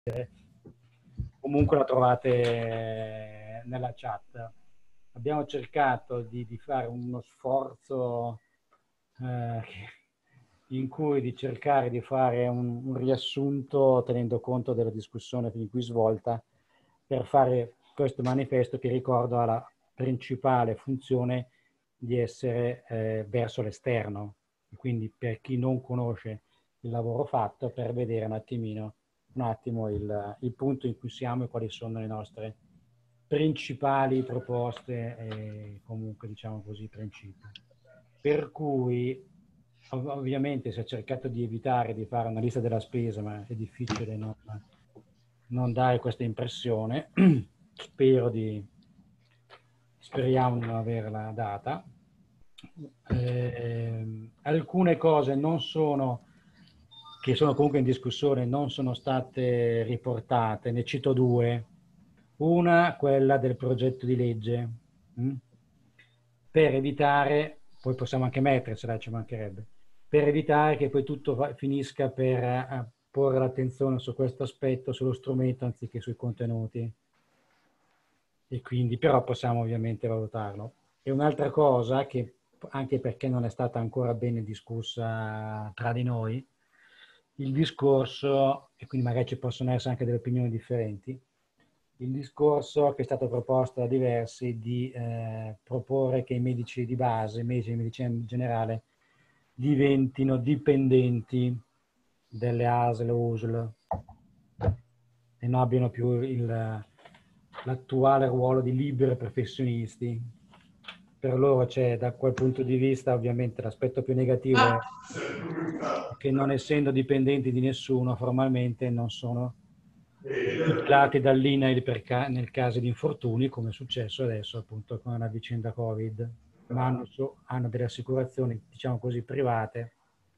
comunque la trovate nella chat. Abbiamo cercato di fare uno sforzo in cui di cercare di fare un riassunto tenendo conto della discussione fin qui svolta per fare questo manifesto che ricordo ha la principale funzione di essere verso l'esterno, quindi per chi non conosce il lavoro fatto, per vedere un attimo il punto in cui siamo e quali sono le nostre principali proposte e comunque diciamo così principi. Per cui ovviamente si è cercato di evitare di fare una lista della spesa, ma è difficile non dare questa impressione. Speriamo di non averla data. Alcune cose che sono comunque in discussione, non sono state riportate, ne cito due. Una, quella del progetto di legge, per evitare, poi possiamo anche mettercela, ci mancherebbe, per evitare che poi tutto finisca per porre l'attenzione su questo aspetto, sullo strumento anziché sui contenuti. E quindi però possiamo ovviamente valutarlo. E un'altra cosa che, anche perché non è stata ancora bene discussa tra di noi, il discorso, e quindi magari ci possono essere anche delle opinioni differenti, il discorso che è stato proposto da diversi di proporre che i medici di base, i medici di medicina generale, diventino dipendenti delle ASL o USL e non abbiano più l'attuale ruolo di liberi professionisti. Per loro c'è, da quel punto di vista, ovviamente l'aspetto più negativo è che non essendo dipendenti di nessuno, formalmente non sono tutelati dall'INAIL nel caso di infortuni, come è successo adesso appunto con la vicenda Covid, ma hanno delle assicurazioni, diciamo così, private,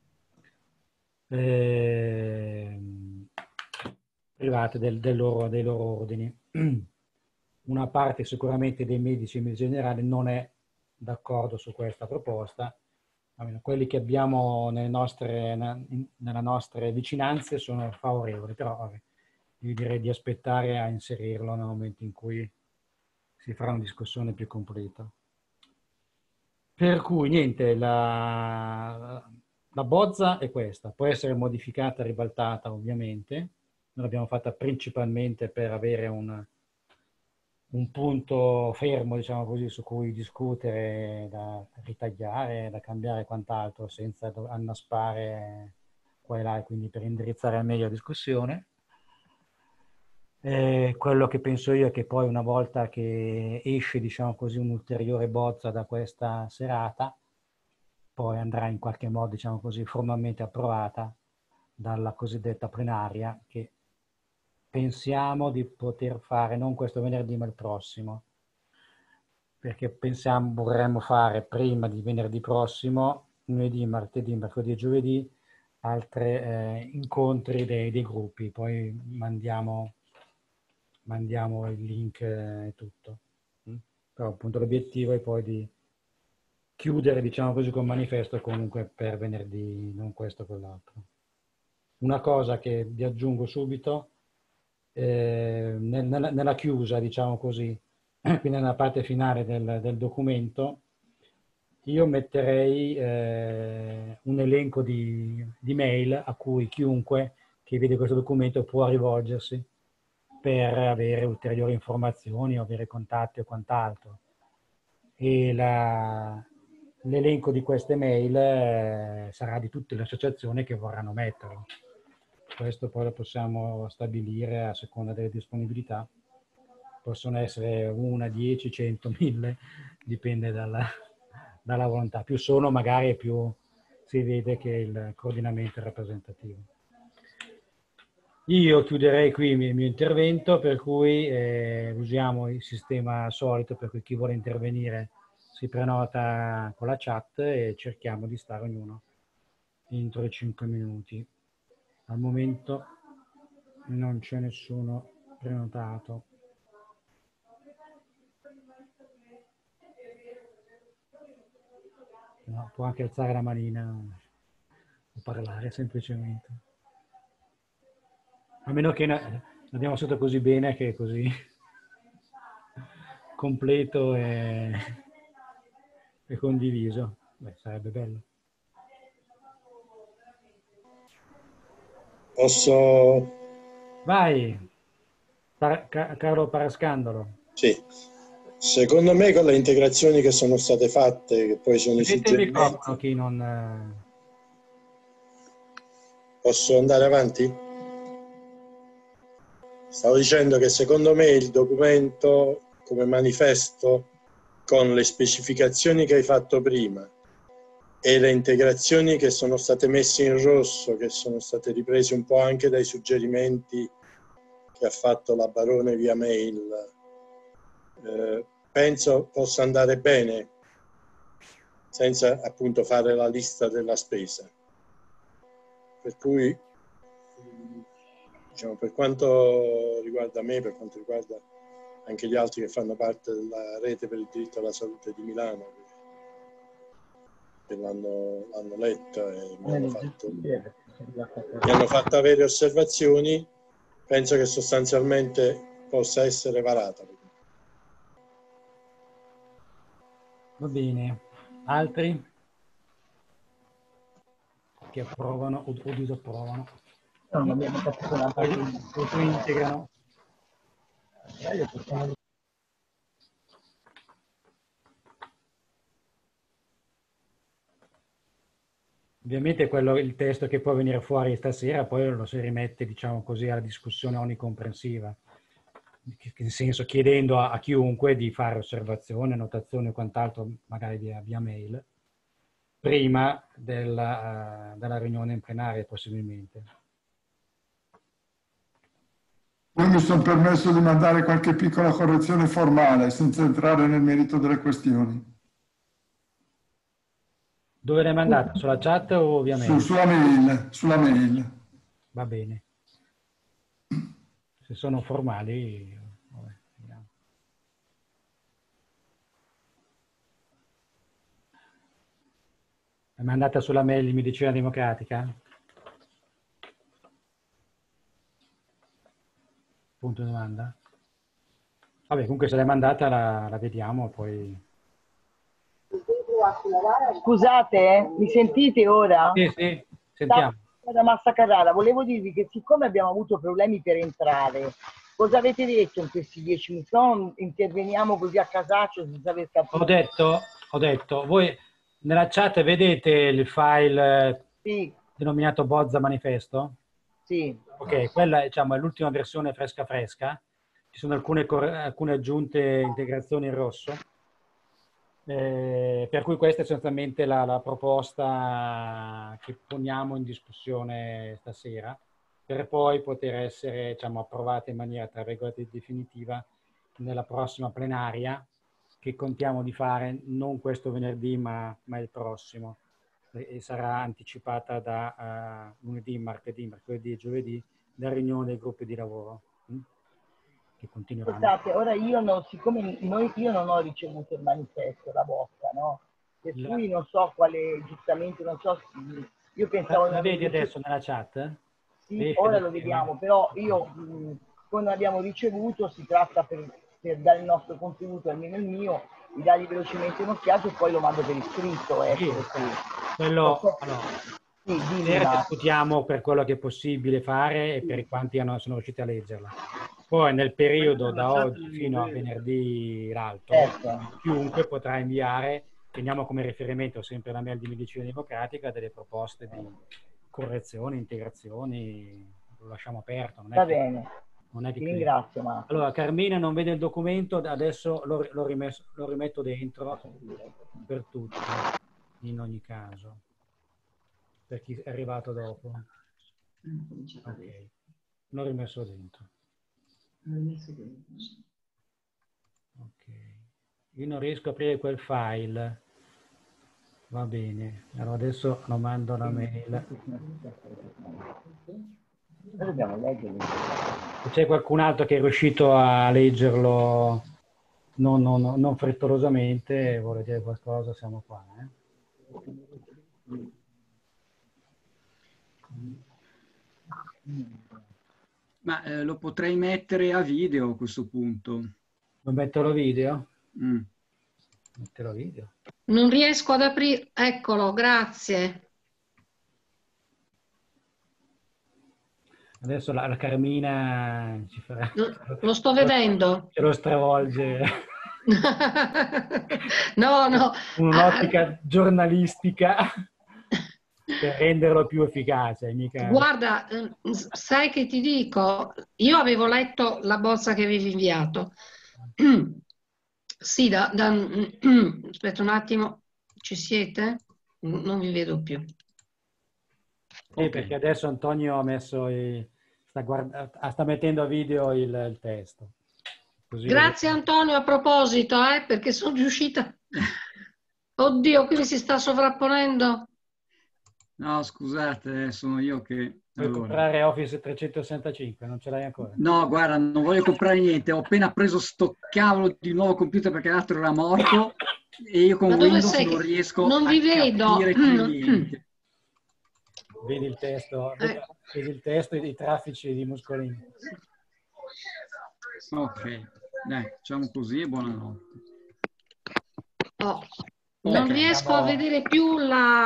dei loro ordini. Una parte sicuramente dei medici in generale non è d'accordo su questa proposta. Almeno quelli che abbiamo nelle nostre vicinanze sono favorevoli, però io direi di aspettare a inserirlo nel momento in cui si farà una discussione più completa. Per cui niente, la bozza è questa, può essere modificata, ribaltata ovviamente. Noi l'abbiamo fatta principalmente per avere un punto fermo, diciamo così, su cui discutere, da ritagliare, da cambiare e quant'altro, senza annaspare qua e là, e quindi per indirizzare al meglio la discussione. Quello che penso io è che poi una volta che esce, diciamo così, un'ulteriore bozza da questa serata, poi andrà in qualche modo, diciamo così, formalmente approvata dalla cosiddetta plenaria, che pensiamo di poter fare non questo venerdì ma il prossimo, perché vorremmo fare prima di venerdì prossimo, lunedì, martedì, mercoledì e giovedì, altri incontri dei gruppi, poi mandiamo il link e tutto. Però appunto l'obiettivo è poi di chiudere, diciamo così, con manifesto comunque per venerdì, non questo o quell'altro. Una cosa che vi aggiungo subito, nella chiusa, diciamo così, quindi nella parte finale del documento, io metterei un elenco di mail a cui chiunque che vede questo documento può rivolgersi per avere ulteriori informazioni o avere contatti o quant'altro. E l'elenco di queste mail sarà di tutte le associazioni che vorranno metterlo. Questo poi lo possiamo stabilire a seconda delle disponibilità. Possono essere 1, 10, 100, 1000, dipende dalla volontà. Più sono, magari più si vede che il coordinamento è rappresentativo. Io chiuderei qui il mio intervento, per cui usiamo il sistema solito, per cui chi vuole intervenire si prenota con la chat e cerchiamo di stare ognuno entro i 5 minuti. Al momento non c'è nessuno prenotato. No, può anche alzare la manina o parlare semplicemente. A meno che L'abbiamo fatto così bene che è così completo e condiviso. Beh, sarebbe bello. Posso? Vai, Carlo Parascandolo. Sì. Secondo me con le integrazioni che sono state fatte, che poi sono i Mettete il microfono suggerimenti, chi non... posso andare avanti? Stavo dicendo che secondo me il documento come manifesto, con le specificazioni che hai fatto prima e le integrazioni che sono state messe in rosso, che sono state riprese un po' anche dai suggerimenti che ha fatto la Barone via mail, penso possa andare bene senza appunto fare la lista della spesa. Per cui, diciamo, per quanto riguarda me, per quanto riguarda anche gli altri che fanno parte della rete per il diritto alla salute di Milano, che l'hanno letta e mi hanno fatto avere osservazioni, penso che sostanzialmente possa essere varata. Va bene. Altri che approvano o disapprovano? Non abbiamo fatto una parte O integrano? Ovviamente il testo che può venire fuori stasera poi lo si rimette, diciamo così, alla discussione onnicomprensiva, nel senso chiedendo a chiunque di fare osservazione, notazione o quant'altro, magari via mail, prima della riunione in plenaria possibilmente. Io mi sono permesso di mandare qualche piccola correzione formale senza entrare nel merito delle questioni. Dove l'hai mandata? Sulla chat o via mail? Sulla mail. Va bene. Se sono formali, vabbè, vediamo. L'hai mandata sulla mail di Medicina Democratica? Punto di domanda. Vabbè, comunque se l'hai mandata la vediamo poi. Scusate, mi sentite ora? Sì, sì, sentiamo. Da Massa Carrara, volevo dirvi che siccome abbiamo avuto problemi per entrare, cosa avete detto in questi 10 minuti? No, interveniamo così a casaccio senza aver capito. Ho detto, voi nella chat vedete il file Sì, denominato Bozza Manifesto? sì. Ok, quella diciamo, è l'ultima versione fresca fresca. Ci sono alcune aggiunte integrazioni in rosso. Per cui questa è sostanzialmente la proposta che poniamo in discussione stasera, per poi poter essere diciamo, approvata in maniera tra virgolette definitiva nella prossima plenaria, che contiamo di fare non questo venerdì ma il prossimo, e sarà anticipata da lunedì, martedì, mercoledì e giovedì da riunione dei gruppi di lavoro che continueranno. Scusate, ora io non, siccome io non ho ricevuto il manifesto, la vostra, no? Per cui non so quale, giustamente, non so, io pensavo di La aver vedi ricevuto. adesso nella chat? Sì, Riesci ad ora lo aprirla? vediamo, però io, quando l'abbiamo ricevuto, si tratta per dare il nostro contributo, almeno il mio, di dargli velocemente un'occhiata e poi lo mando per iscritto. Sì, Non quello, so. allora, Sì, dimmi, stasera ma discutiamo per quello che è possibile fare e per quanti sono riusciti a leggerla. Poi nel periodo da oggi fino a venerdì l'altro, certo. chiunque potrà inviare, teniamo come riferimento sempre la mail di Medicina Democratica, delle proposte di correzioni, integrazioni, lo lasciamo aperto, Va bene, non è che ti chiudiamo. ringrazio, ma Allora, Carmina non vede il documento, adesso lo rimetto dentro per tutti, in ogni caso, per chi è arrivato dopo. Ok, l'ho rimesso dentro. Ok, io non riesco a aprire quel file. Va bene, allora adesso lo mando la mail. noi dobbiamo leggerlo. Se c'è qualcun altro che è riuscito a leggerlo non frettolosamente, vuole dire qualcosa, siamo qua. Ma lo potrei mettere a video a questo punto. Lo metterò video? Mm. Metterò video. Non riesco ad aprire. Eccolo, grazie. Adesso la Carmina ci farà... Lo sto vedendo. Ce lo stravolge. No, no. Un'ottica giornalistica per renderlo più efficace. Mica... Guarda, sai che ti dico? Io avevo letto la bozza che avevi inviato. Sì, aspetta un attimo, ci siete? Non vi vedo più. Perché adesso Antonio ha messo sta mettendo a video il testo. Così Grazie Antonio, a proposito, perché sono riuscita... Oddio, qui mi si sta sovrapponendo. No, scusate, sono io che... Vuoi comprare Office 365? Non ce l'hai ancora? No, guarda, non voglio comprare niente. Ho appena preso sto cavolo di nuovo computer perché l'altro era morto e io con Windows non riesco non vi vedo. capire niente. Vedi il testo, vedi il testo e i traffici di Muscolini. Ok, dai, facciamo così e buonanotte. Non riesco a vedere più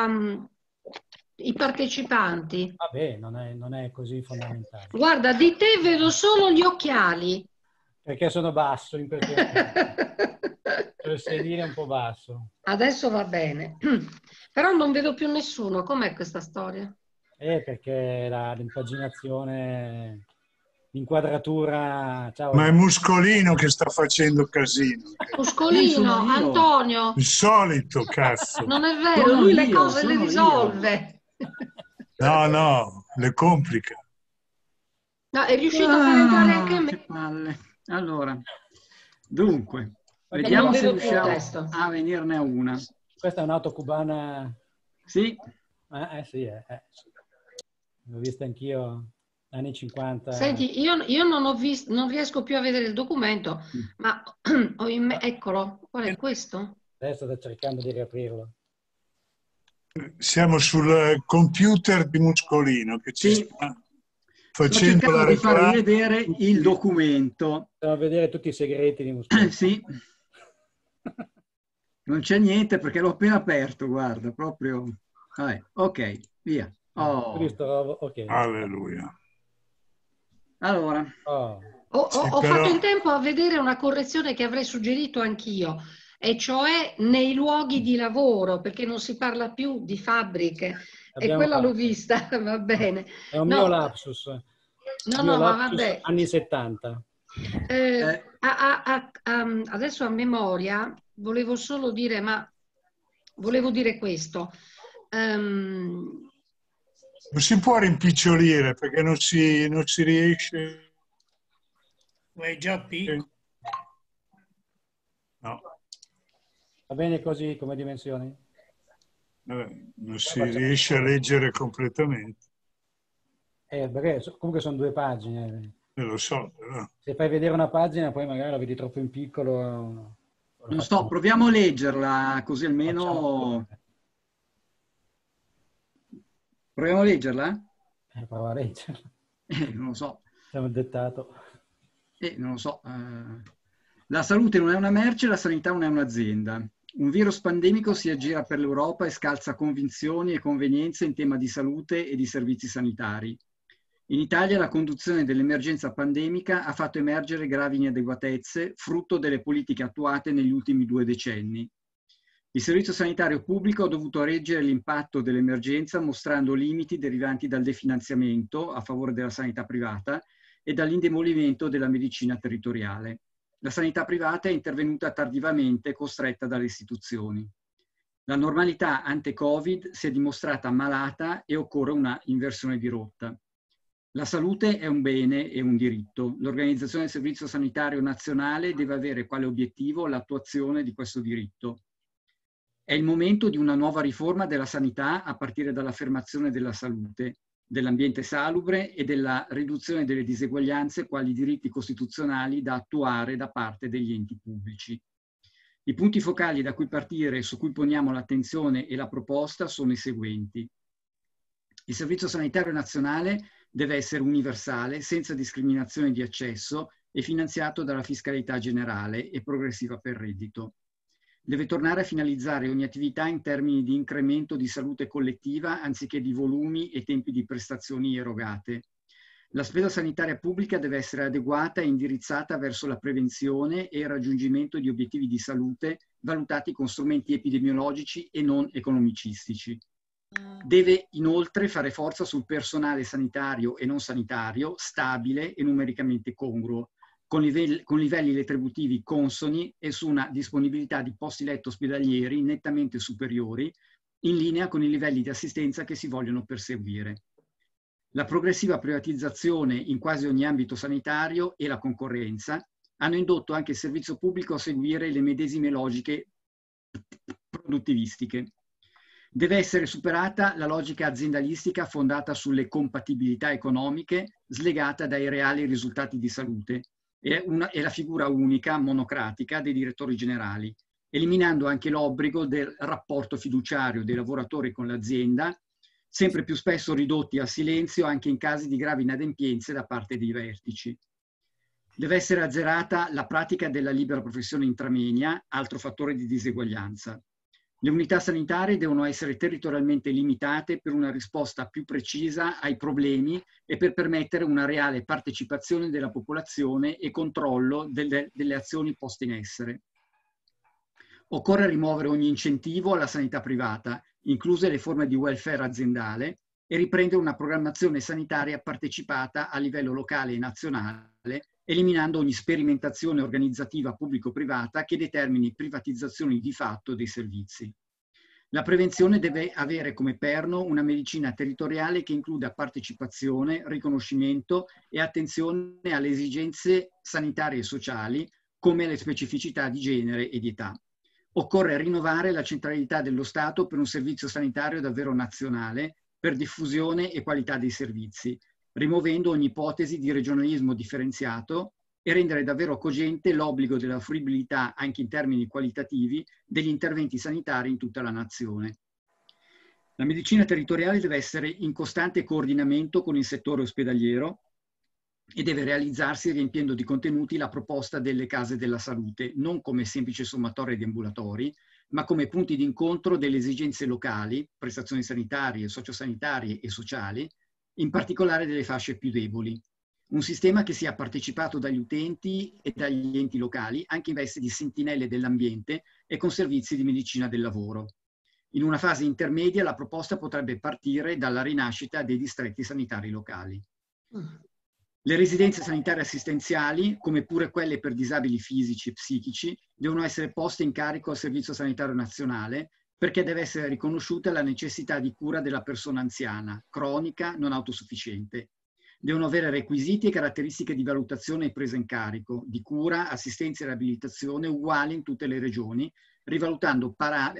i partecipanti. Vabbè, non è così fondamentale. Guarda, di te vedo solo gli occhiali. Perché sono basso in questo momento. Il sedile è un po' basso. Adesso va bene. Però non vedo più nessuno. Com'è questa storia? Perché l'impaginazione, l'inquadratura... Ciao. Ma è Muscolino che sta facendo casino. Muscolino, Antonio. Il solito, cazzo. Non è vero, lui le cose le risolve. No, le complica. No, è riuscito a far entrare anche me. Che palle. Allora, dunque, vediamo se riusciamo a venirne a una. Questa è un'auto cubana? Sì. Sì, l'ho vista anch'io, anni 50. Senti, io non riesco più a vedere il documento, ma eccolo, qual è questo? Adesso sto cercando di riaprirlo. Siamo sul computer di Muscolino che ci sta facendo la di farvi vedere il documento. Stiamo a vedere tutti i segreti di Muscolino. Sì. Non c'è niente perché l'ho appena aperto, guarda, proprio... ok, via. Okay. Alleluia. Allora. Ho fatto in tempo a vedere una correzione che avrei suggerito anch'io, e cioè nei luoghi di lavoro, perché non si parla più di fabbriche. E quella l'ho vista, va bene. È un mio lapsus. Ma vabbè. Anni 70. Adesso a memoria volevo solo dire, volevo dire questo. Non si può rimpicciolire perché non si riesce. Vuoi già piccolo? No. Va bene così come dimensioni? Non si riesce a leggere completamente. Perché comunque sono 2 pagine. Lo so, però. Se fai vedere una pagina poi magari la vedi troppo in piccolo. Non sto, proviamo a leggerla così almeno... Proviamo a leggerla? Prova a leggerla. Non lo so. Siamo dettato. Non lo so. La salute non è una merce, la sanità non è un'azienda. Un virus pandemico si aggira per l'Europa e scalza convinzioni e convenienze in tema di salute e di servizi sanitari. In Italia la conduzione dell'emergenza pandemica ha fatto emergere gravi inadeguatezze, frutto delle politiche attuate negli ultimi 2 decenni. Il servizio sanitario pubblico ha dovuto reggere l'impatto dell'emergenza mostrando limiti derivanti dal definanziamento a favore della sanità privata e dall'indebolimento della medicina territoriale. La sanità privata è intervenuta tardivamente, costretta dalle istituzioni. La normalità ante-Covid si è dimostrata malata e occorre una inversione di rotta. La salute è un bene e un diritto. L'organizzazione del Servizio Sanitario Nazionale deve avere quale obiettivo l'attuazione di questo diritto. È il momento di una nuova riforma della sanità a partire dall'affermazione della salute, dell'ambiente salubre e della riduzione delle diseguaglianze quali diritti costituzionali da attuare da parte degli enti pubblici. I punti focali da cui partire e su cui poniamo l'attenzione e la proposta sono i seguenti. Il Servizio Sanitario Nazionale deve essere universale, senza discriminazione di accesso e finanziato dalla fiscalità generale e progressiva per reddito. Deve tornare a finalizzare ogni attività in termini di incremento di salute collettiva anziché di volumi e tempi di prestazioni erogate. La spesa sanitaria pubblica deve essere adeguata e indirizzata verso la prevenzione e il raggiungimento di obiettivi di salute valutati con strumenti epidemiologici e non economicistici. Deve inoltre fare forza sul personale sanitario e non sanitario stabile e numericamente congruo, con livelli retributivi consoni e su una disponibilità di posti letto ospedalieri nettamente superiori, in linea con i livelli di assistenza che si vogliono perseguire. La progressiva privatizzazione in quasi ogni ambito sanitario e la concorrenza hanno indotto anche il servizio pubblico a seguire le medesime logiche produttivistiche. Deve essere superata la logica aziendalistica fondata sulle compatibilità economiche slegata dai reali risultati di salute e la figura unica, monocratica, dei direttori generali, eliminando anche l'obbligo del rapporto fiduciario dei lavoratori con l'azienda, sempre più spesso ridotti al silenzio anche in casi di gravi inadempienze da parte dei vertici. Deve essere azzerata la pratica della libera professione intramoenia, altro fattore di diseguaglianza. Le unità sanitarie devono essere territorialmente limitate per una risposta più precisa ai problemi e per permettere una reale partecipazione della popolazione e controllo delle azioni poste in essere. Occorre rimuovere ogni incentivo alla sanità privata, incluse le forme di welfare aziendale, e riprendere una programmazione sanitaria partecipata a livello locale e nazionale, eliminando ogni sperimentazione organizzativa pubblico-privata che determini privatizzazioni di fatto dei servizi. La prevenzione deve avere come perno una medicina territoriale che includa partecipazione, riconoscimento e attenzione alle esigenze sanitarie e sociali, come alle specificità di genere e di età. Occorre rinnovare la centralità dello Stato per un servizio sanitario davvero nazionale, per diffusione e qualità dei servizi, rimuovendo ogni ipotesi di regionalismo differenziato e rendere davvero cogente l'obbligo della fruibilità, anche in termini qualitativi, degli interventi sanitari in tutta la nazione. La medicina territoriale deve essere in costante coordinamento con il settore ospedaliero e deve realizzarsi riempiendo di contenuti la proposta delle case della salute, non come semplice sommatoria di ambulatori, ma come punti di incontro delle esigenze locali, prestazioni sanitarie, sociosanitarie e sociali, in particolare delle fasce più deboli. Un sistema che sia partecipato dagli utenti e dagli enti locali, anche in veste di sentinelle dell'ambiente e con servizi di medicina del lavoro. In una fase intermedia la proposta potrebbe partire dalla rinascita dei distretti sanitari locali. Le residenze sanitarie assistenziali, come pure quelle per disabili fisici e psichici, devono essere poste in carico al Servizio Sanitario Nazionale perché deve essere riconosciuta la necessità di cura della persona anziana, cronica, non autosufficiente. Devono avere requisiti e caratteristiche di valutazione e presa in carico, di cura, assistenza e riabilitazione uguali in tutte le regioni, rivalutando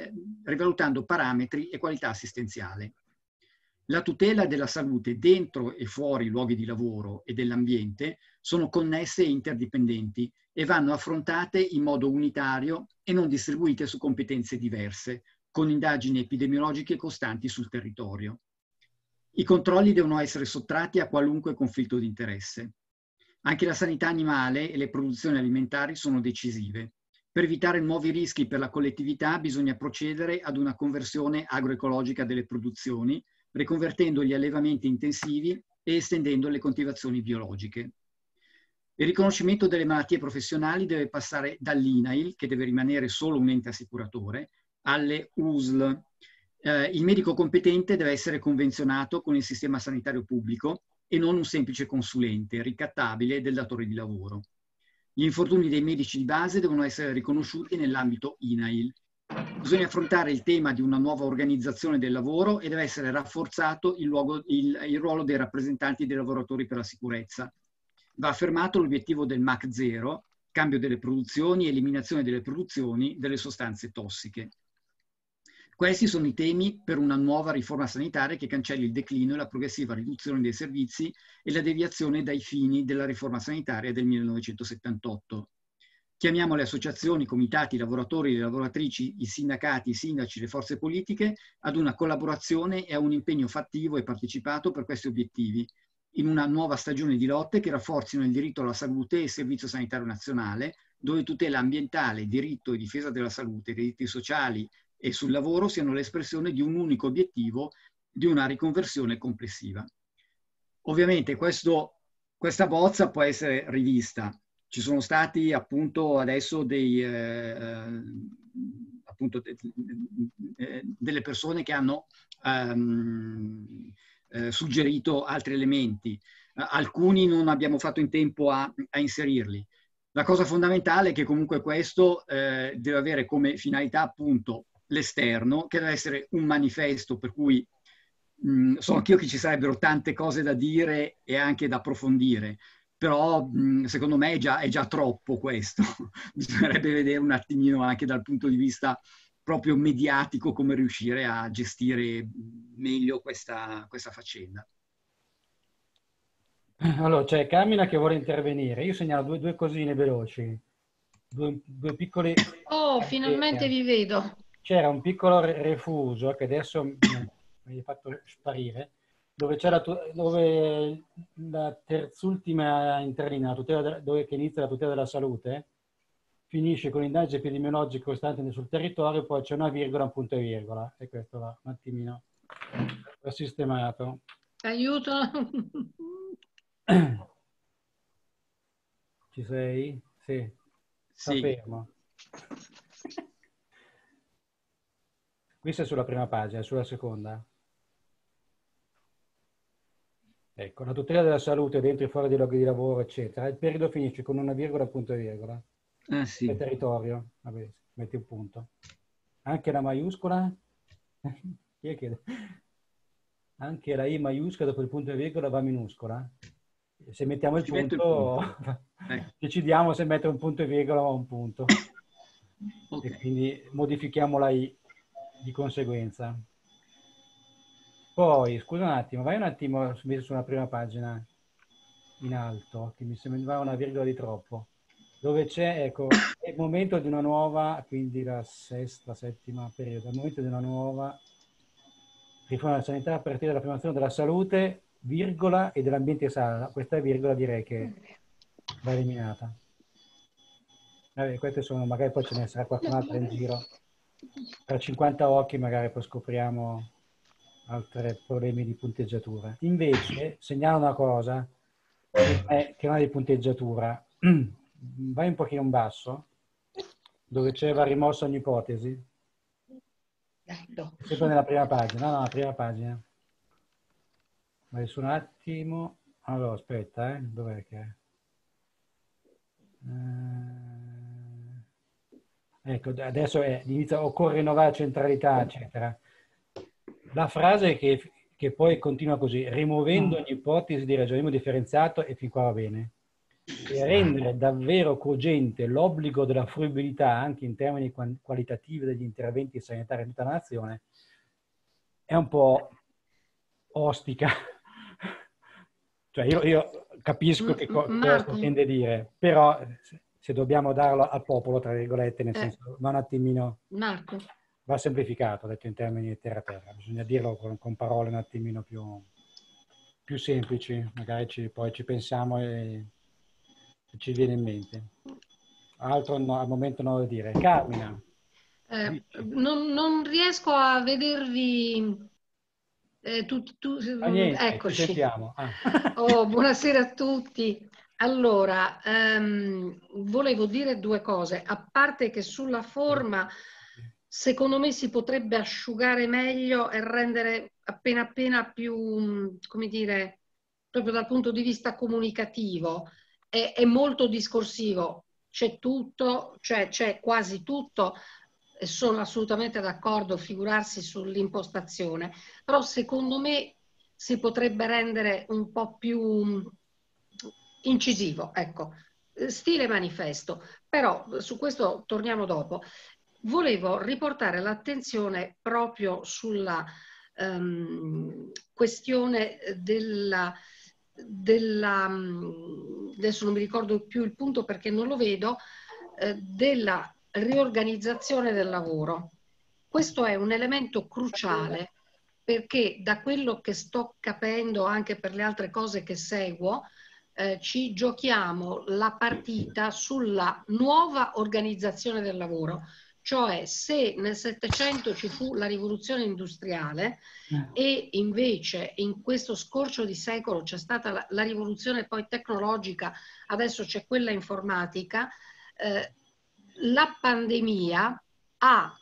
parametri e qualità assistenziale. La tutela della salute dentro e fuori i luoghi di lavoro e dell'ambiente sono connesse e interdipendenti e vanno affrontate in modo unitario e non distribuite su competenze diverse, con indagini epidemiologiche costanti sul territorio. I controlli devono essere sottratti a qualunque conflitto di interesse. Anche la sanità animale e le produzioni alimentari sono decisive. Per evitare nuovi rischi per la collettività bisogna procedere ad una conversione agroecologica delle produzioni, riconvertendo gli allevamenti intensivi e estendendo le coltivazioni biologiche. Il riconoscimento delle malattie professionali deve passare dall'INAIL, che deve rimanere solo un ente assicuratore, alle USL. Il medico competente deve essere convenzionato con il sistema sanitario pubblico e non un semplice consulente ricattabile del datore di lavoro. Gli infortuni dei medici di base devono essere riconosciuti nell'ambito INAIL. Bisogna affrontare il tema di una nuova organizzazione del lavoro e deve essere rafforzato il ruolo dei rappresentanti dei lavoratori per la sicurezza. Va affermato l'obiettivo del MAC 0, cambio delle produzioni e eliminazione delle produzioni delle sostanze tossiche. Questi sono i temi per una nuova riforma sanitaria che cancelli il declino e la progressiva riduzione dei servizi e la deviazione dai fini della riforma sanitaria del 1978. Chiamiamo le associazioni, i comitati, i lavoratori, le lavoratrici, i sindacati, i sindaci, le forze politiche ad una collaborazione e a un impegno fattivo e partecipato per questi obiettivi in una nuova stagione di lotte che rafforzino il diritto alla salute e il Servizio Sanitario Nazionale, dove tutela ambientale, diritto e difesa della salute, diritti sociali e sul lavoro siano l'espressione di un unico obiettivo di una riconversione complessiva. Ovviamente questa bozza può essere rivista. Ci sono stati appunto adesso delle persone che hanno suggerito altri elementi. Alcuni non abbiamo fatto in tempo a inserirli. La cosa fondamentale è che comunque questo deve avere come finalità appunto l'esterno, che deve essere un manifesto, per cui so anch'io che ci sarebbero tante cose da dire e anche da approfondire, però secondo me è già troppo questo. Bisognerebbe vedere un attimino anche dal punto di vista proprio mediatico come riuscire a gestire meglio questa faccenda. Allora, c'è Carmina che vuole intervenire. Io segnalo due cosine veloci, due piccole... Oh, finalmente vi vedo. C'era un piccolo refuso che adesso mi hai fatto sparire, dove la terzultima interlinea, dove inizia la tutela della salute, finisce con indagini epidemiologiche costanti sul territorio, poi c'è una virgola, un punto e virgola, e questo va un attimino sistemato. Aiuto! Ci sei? Sì. Sta fermo. Questa è sulla prima pagina, sulla seconda. Ecco, la tutela della salute dentro e fuori dei luoghi di lavoro, eccetera. Il periodo finisce con una virgola, punto e virgola. Sì. Il territorio, vabbè, metti un punto. Anche la maiuscola? Chi è che... Anche la I maiuscola dopo il punto e virgola va minuscola? Se mettiamo il punto. Decidiamo se mettere un punto e virgola o un punto. Okay. E quindi modifichiamo la I di conseguenza. Poi, scusa un attimo, vai un attimo sulla prima pagina in alto, che mi sembrava una virgola di troppo, dove c'è, ecco, è il momento di una nuova, quindi la settima periodo, è il momento di una nuova riforma della sanità a partire dalla promozione della salute, virgola, e dell'ambiente sano. Questa virgola direi che va eliminata. Vabbè, queste sono, magari poi ce ne sarà qualcun altro in giro. Per 50 occhi magari poi scopriamo altri problemi di punteggiatura. Invece, segnalo una cosa, che non è di punteggiatura. Vai un pochino in basso, dove c'è va rimossa ogni ipotesi. Sempre nella prima pagina. No, la prima pagina. Vai su un attimo. Allora, aspetta, dov'è che è? Ecco, adesso inizia, occorre rinnovare centralità, eccetera. La frase che poi continua così, rimuovendo ogni ipotesi di ragionerismo differenziato, e fin qua va bene, e rendere davvero cogente l'obbligo della fruibilità anche in termini qualitativi degli interventi sanitari di tutta la nazione, è un po' ostica. Cioè io capisco che cosa intende dire, però se dobbiamo darlo al popolo, tra virgolette, nel senso, va un attimino... Marco. Va semplificato, detto in termini terra-terra. Bisogna dirlo con parole un attimino più semplici. Magari poi ci pensiamo e ci viene in mente. Altro no, al momento non lo dire. Carmina. Non riesco a vedervi... Niente, eccoci. ci sentiamo. Oh, buonasera a tutti. Allora, volevo dire due cose. A parte che sulla forma... Secondo me si potrebbe asciugare meglio e rendere appena più, come dire, proprio dal punto di vista comunicativo. È molto discorsivo, c'è tutto, cioè c'è quasi tutto, e sono assolutamente d'accordo, figurarsi sull'impostazione, però secondo me si potrebbe rendere un po' più incisivo, ecco, stile manifesto. Però su questo torniamo dopo. Volevo riportare l'attenzione proprio sulla questione adesso non mi ricordo più il punto perché non lo vedo, della riorganizzazione del lavoro. Questo è un elemento cruciale perché da quello che sto capendo anche per le altre cose che seguo, ci giochiamo la partita sulla nuova organizzazione del lavoro. Cioè, se nel Settecento ci fu la rivoluzione industriale e invece in questo scorcio di secolo c'è stata la rivoluzione poi tecnologica, adesso c'è quella informatica, la pandemia ha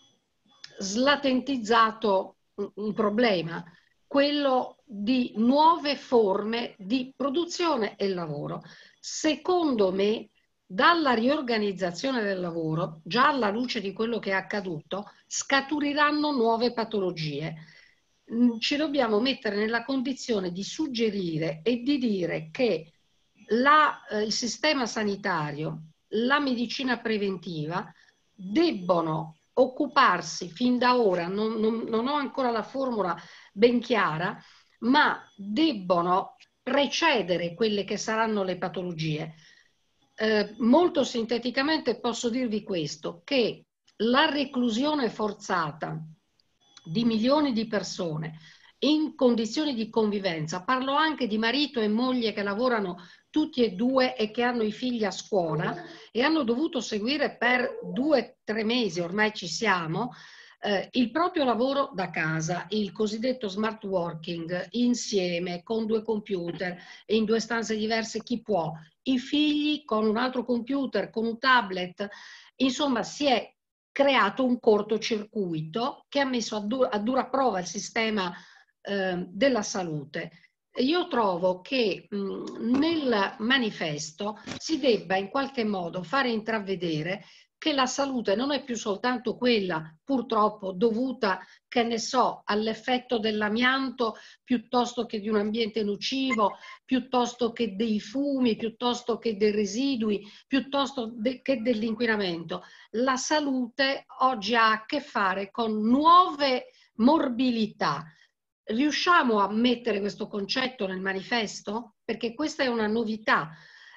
slatentizzato un problema, quello di nuove forme di produzione e lavoro. Secondo me, dalla riorganizzazione del lavoro, già alla luce di quello che è accaduto, scaturiranno nuove patologie. Ci dobbiamo mettere nella condizione di suggerire e di dire che il sistema sanitario, la medicina preventiva debbono occuparsi fin da ora, non ho ancora la formula ben chiara, ma debbono precedere quelle che saranno le patologie. Molto sinteticamente posso dirvi questo, che la reclusione forzata di milioni di persone in condizioni di convivenza, parlo anche di marito e moglie che lavorano tutti e due e che hanno i figli a scuola e hanno dovuto seguire per 2-3 mesi, ormai ci siamo, il proprio lavoro da casa, il cosiddetto smart working, insieme con 2 computer e in 2 stanze diverse chi può, i figli con un altro computer, con un tablet, insomma si è creato un cortocircuito che ha messo a dura prova il sistema della salute. Io trovo che nel manifesto si debba in qualche modo fare intravedere che la salute non è più soltanto quella, purtroppo, dovuta, che ne so, all'effetto dell'amianto, piuttosto che di un ambiente nocivo, piuttosto che dei fumi, piuttosto che dei residui, piuttosto che dell'inquinamento. La salute oggi ha a che fare con nuove morbilità. Riusciamo a mettere questo concetto nel manifesto? Perché questa è una novità.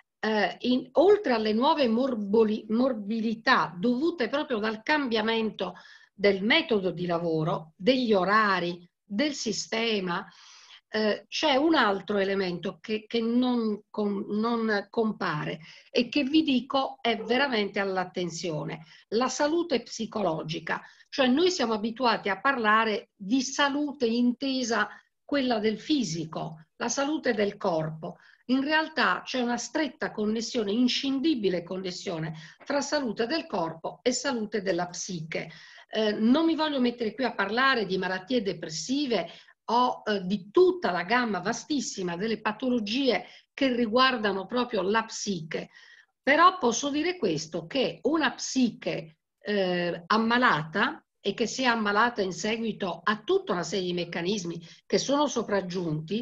Oltre alle nuove morbilità dovute proprio dal cambiamento del metodo di lavoro, degli orari, del sistema, c'è un altro elemento che non compare e che vi dico è veramente all'attenzione: la salute psicologica. Cioè noi siamo abituati a parlare di salute intesa quella del fisico, la salute del corpo. In realtà c'è una stretta connessione, inscindibile connessione tra salute del corpo e salute della psiche. Non mi voglio mettere qui a parlare di malattie depressive o di tutta la gamma vastissima delle patologie che riguardano proprio la psiche, però posso dire questo, che una psiche ammalata e che sia ammalata in seguito a tutta una serie di meccanismi che sono sopraggiunti,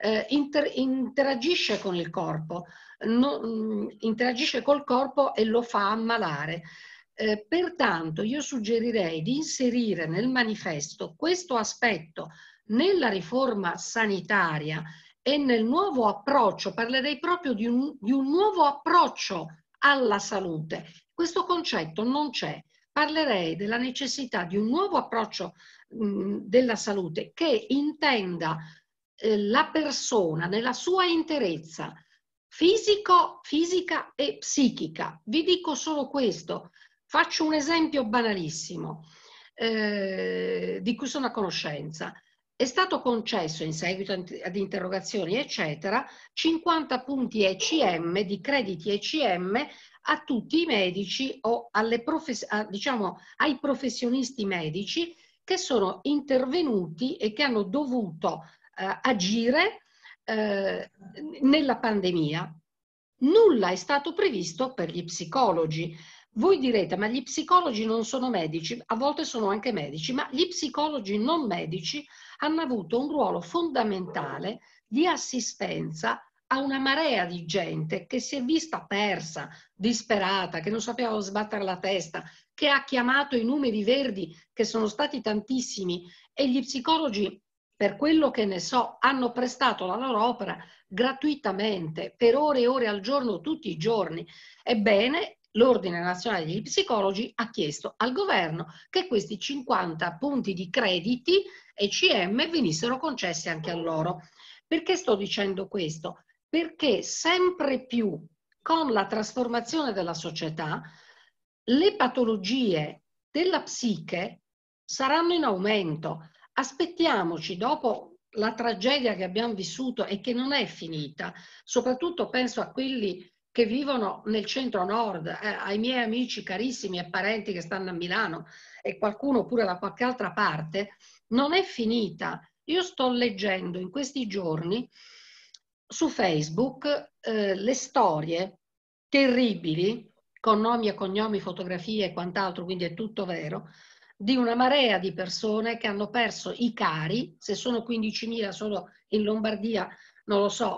interagisce con il corpo, interagisce col corpo e lo fa ammalare. Pertanto io suggerirei di inserire nel manifesto questo aspetto nella riforma sanitaria e nel nuovo approccio, parlerei proprio di un nuovo approccio alla salute. Questo concetto non c'è. Parlerei della necessità di un nuovo approccio della salute che intenda la persona nella sua interezza fisica e psichica. Vi dico solo questo. Faccio un esempio banalissimo di cui sono a conoscenza. È stato concesso in seguito ad interrogazioni eccetera 50 punti ECM di crediti ECM a tutti i medici o diciamo ai professionisti medici che sono intervenuti e che hanno dovuto agire nella pandemia. Nulla è stato previsto per gli psicologi. Voi direte, ma gli psicologi non sono medici? A volte sono anche medici, ma gli psicologi non medici hanno avuto un ruolo fondamentale di assistenza a una marea di gente che si è vista persa, disperata, che non sapeva sbattere la testa, che ha chiamato i numeri verdi, che sono stati tantissimi, e gli psicologi, per quello che ne so, hanno prestato la loro opera gratuitamente, per ore e ore al giorno, tutti i giorni. Ebbene, l'Ordine Nazionale degli Psicologi ha chiesto al governo che questi 50 punti di crediti ECM venissero concessi anche a loro. Perché sto dicendo questo? Perché sempre più con la trasformazione della società le patologie della psiche saranno in aumento. Aspettiamoci, dopo la tragedia che abbiamo vissuto e che non è finita, soprattutto penso a quelli che vivono nel centro-nord, ai miei amici carissimi e parenti che stanno a Milano e qualcuno pure da qualche altra parte, non è finita. Io sto leggendo in questi giorni su Facebook le storie terribili, con nomi e cognomi, fotografie e quant'altro, quindi è tutto vero, di una marea di persone che hanno perso i cari, se sono 15.000 solo in Lombardia, non lo so,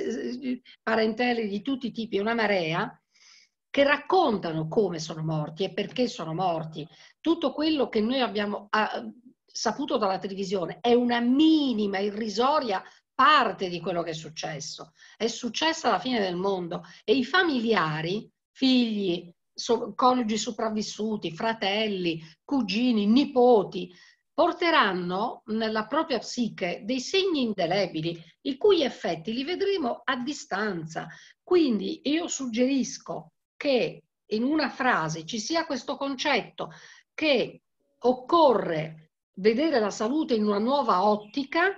parenteli di tutti i tipi, una marea, che raccontano come sono morti e perché sono morti. Tutto quello che noi abbiamo saputo dalla televisione è una minima, irrisoria parte di quello che è successo. È successa la fine del mondo e i familiari, figli, coniugi sopravvissuti, fratelli, cugini, nipoti, porteranno nella propria psiche dei segni indelebili, i cui effetti li vedremo a distanza. Quindi io suggerisco che in una frase ci sia questo concetto che occorre vedere la salute in una nuova ottica,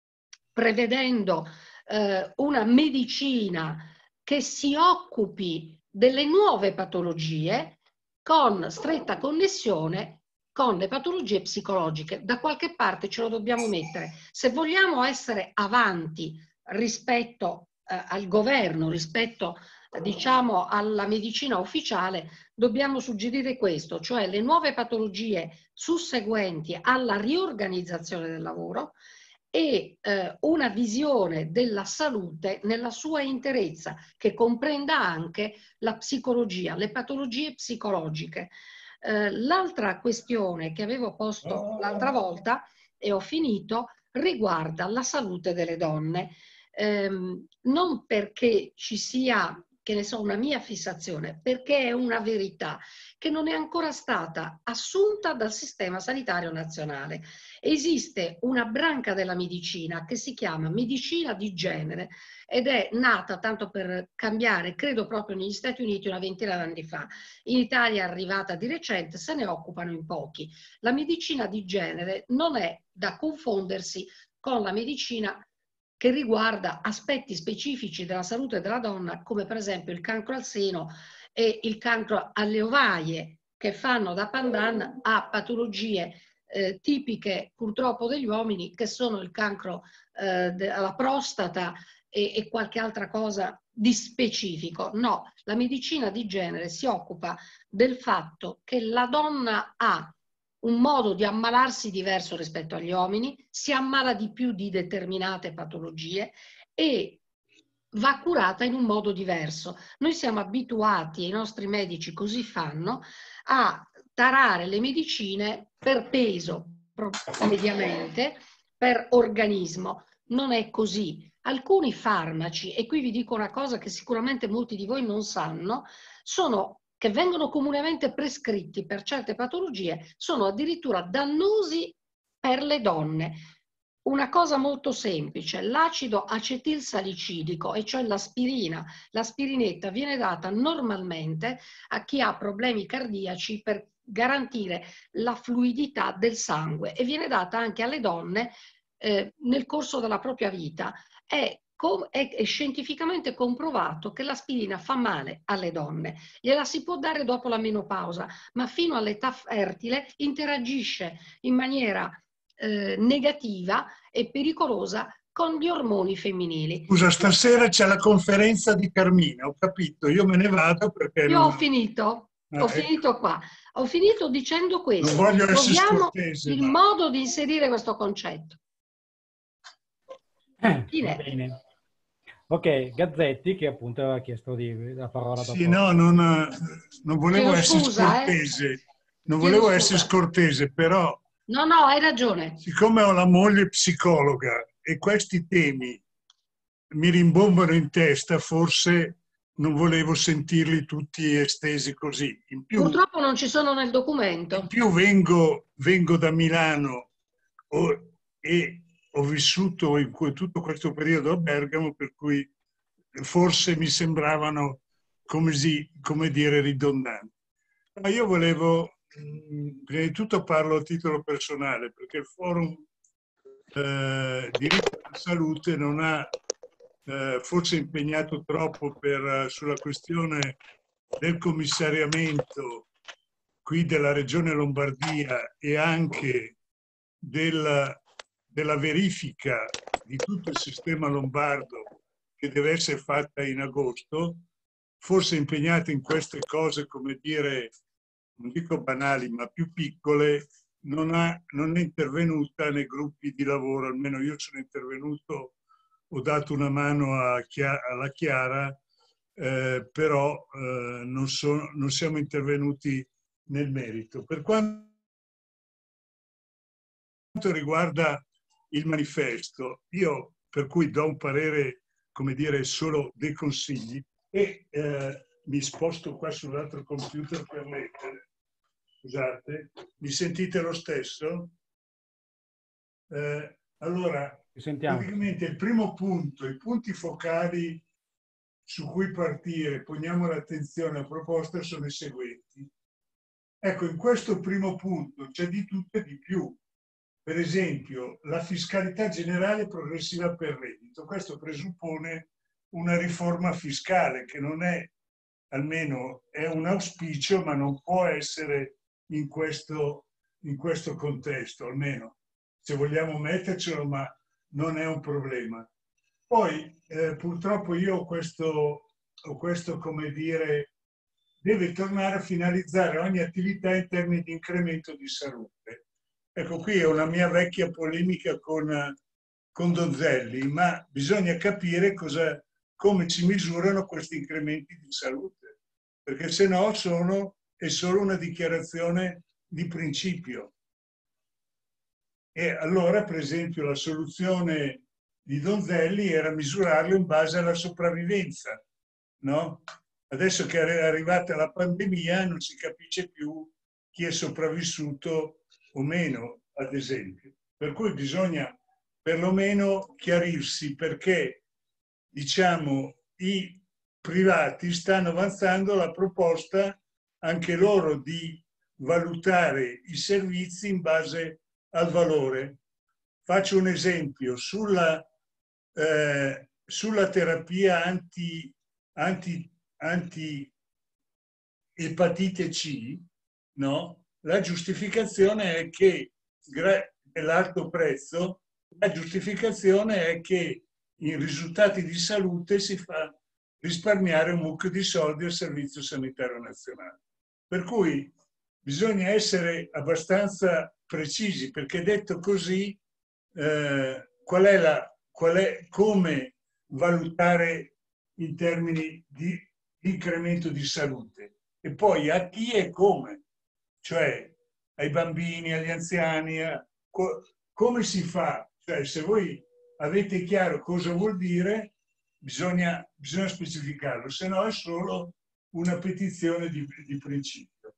prevedendo una medicina che si occupi delle nuove patologie con stretta connessione con le patologie psicologiche. Da qualche parte ce lo dobbiamo mettere. Se vogliamo essere avanti rispetto al governo, rispetto diciamo alla medicina ufficiale, dobbiamo suggerire questo, cioè le nuove patologie susseguenti alla riorganizzazione del lavoro e una visione della salute nella sua interezza, che comprenda anche la psicologia, le patologie psicologiche. L'altra questione che avevo posto l'altra volta, e ho finito, riguarda la salute delle donne. Non perché ci sia, che ne so, una mia fissazione, perché è una verità che non è ancora stata assunta dal sistema sanitario nazionale. Esiste una branca della medicina che si chiama medicina di genere ed è nata, tanto per cambiare, credo proprio negli Stati Uniti una ventina d'anni fa. In Italia è arrivata di recente, se ne occupano in pochi. La medicina di genere non è da confondersi con la medicina che riguarda aspetti specifici della salute della donna, come per esempio il cancro al seno e il cancro alle ovaie, che fanno da pandan a patologie tipiche purtroppo degli uomini, che sono il cancro alla prostata e qualche altra cosa di specifico. No, la medicina di genere si occupa del fatto che la donna ha un modo di ammalarsi diverso rispetto agli uomini, si ammala di più di determinate patologie e va curata in un modo diverso. Noi siamo abituati, e i nostri medici così fanno, a tarare le medicine per peso, mediamente, per organismo. Non è così. Alcuni farmaci, e qui vi dico una cosa che sicuramente molti di voi non sanno, che vengono comunemente prescritti per certe patologie, sono addirittura dannosi per le donne. Una cosa molto semplice, l'acido acetilsalicidico, e cioè l'aspirina, l'aspirinetta viene data normalmente a chi ha problemi cardiaci per garantire la fluidità del sangue e viene data anche alle donne nel corso della propria vita. È scientificamente comprovato che l'aspirina fa male alle donne. Gliela si può dare dopo la menopausa, ma fino all'età fertile interagisce in maniera negativa e pericolosa con gli ormoni femminili. Scusa, stasera c'è la conferenza di Carmina, ho capito, io me ne vado perché... Io ho finito, ho finito qua. Ho finito dicendo questo. Non voglio essere troviamo scortese, il modo di inserire questo concetto. Va bene. Ok, Gazzetti, che appunto aveva chiesto la parola dopo. Sì, no, non volevo essere scortese. Non volevo essere scortese, però... No, hai ragione. Siccome ho la moglie psicologa e questi temi mi rimbombano in testa, forse non volevo sentirli tutti estesi così. In più, purtroppo non ci sono nel documento. In più vengo da Milano e ho vissuto in tutto questo periodo a Bergamo, per cui forse mi sembravano, come dire, ridondanti. Ma io volevo, prima di tutto parlo a titolo personale, perché il Forum Diritto alla Salute non ha forse impegnato troppo sulla questione del commissariamento qui della Regione Lombardia e anche della verifica di tutto il sistema lombardo che deve essere fatta in agosto, forse impegnata in queste cose, come dire, non dico banali, ma più piccole, non è intervenuta nei gruppi di lavoro. Almeno io sono intervenuto, ho dato una mano alla Chiara, però non siamo intervenuti nel merito. Per quanto riguarda il manifesto, io per cui do un parere, come dire, solo dei consigli, e mi sposto qua sull'altro computer per leggere. Scusate, mi sentite lo stesso? Allora, praticamente il primo punto, i punti focali su cui partire, poniamo l'attenzione a proposta, sono i seguenti. Ecco, in questo primo punto c'è di tutto e di più. Per esempio, la fiscalità generale progressiva per reddito. Questo presuppone una riforma fiscale che non è, almeno è un auspicio, ma non può essere in questo contesto, almeno se vogliamo mettercelo, ma non è un problema. Poi purtroppo io ho questo, come dire, deve tornare a finalizzare ogni attività in termini di incremento di salute. Ecco, qui è una mia vecchia polemica con Donzelli, ma bisogna capire come ci misurano questi incrementi di salute, perché se no è solo una dichiarazione di principio. E allora, per esempio, la soluzione di Donzelli era misurarlo in base alla sopravvivenza, no? Adesso che è arrivata la pandemia non si capisce più chi è sopravvissuto o meno, ad esempio. Per cui bisogna perlomeno chiarirsi perché, diciamo, i privati stanno avanzando la proposta anche loro di valutare i servizi in base al valore. Faccio un esempio. Sulla terapia anti-epatite C, no? La giustificazione è che dell'alto prezzo, la giustificazione è che in risultati di salute si fa risparmiare un mucchio di soldi al Servizio Sanitario Nazionale. Per cui bisogna essere abbastanza precisi, perché detto così, come valutare in termini di incremento di salute e poi a chi e come, cioè ai bambini, agli anziani, come si fa? Cioè, se voi avete chiaro cosa vuol dire, bisogna specificarlo, se no è solo una petizione di principio.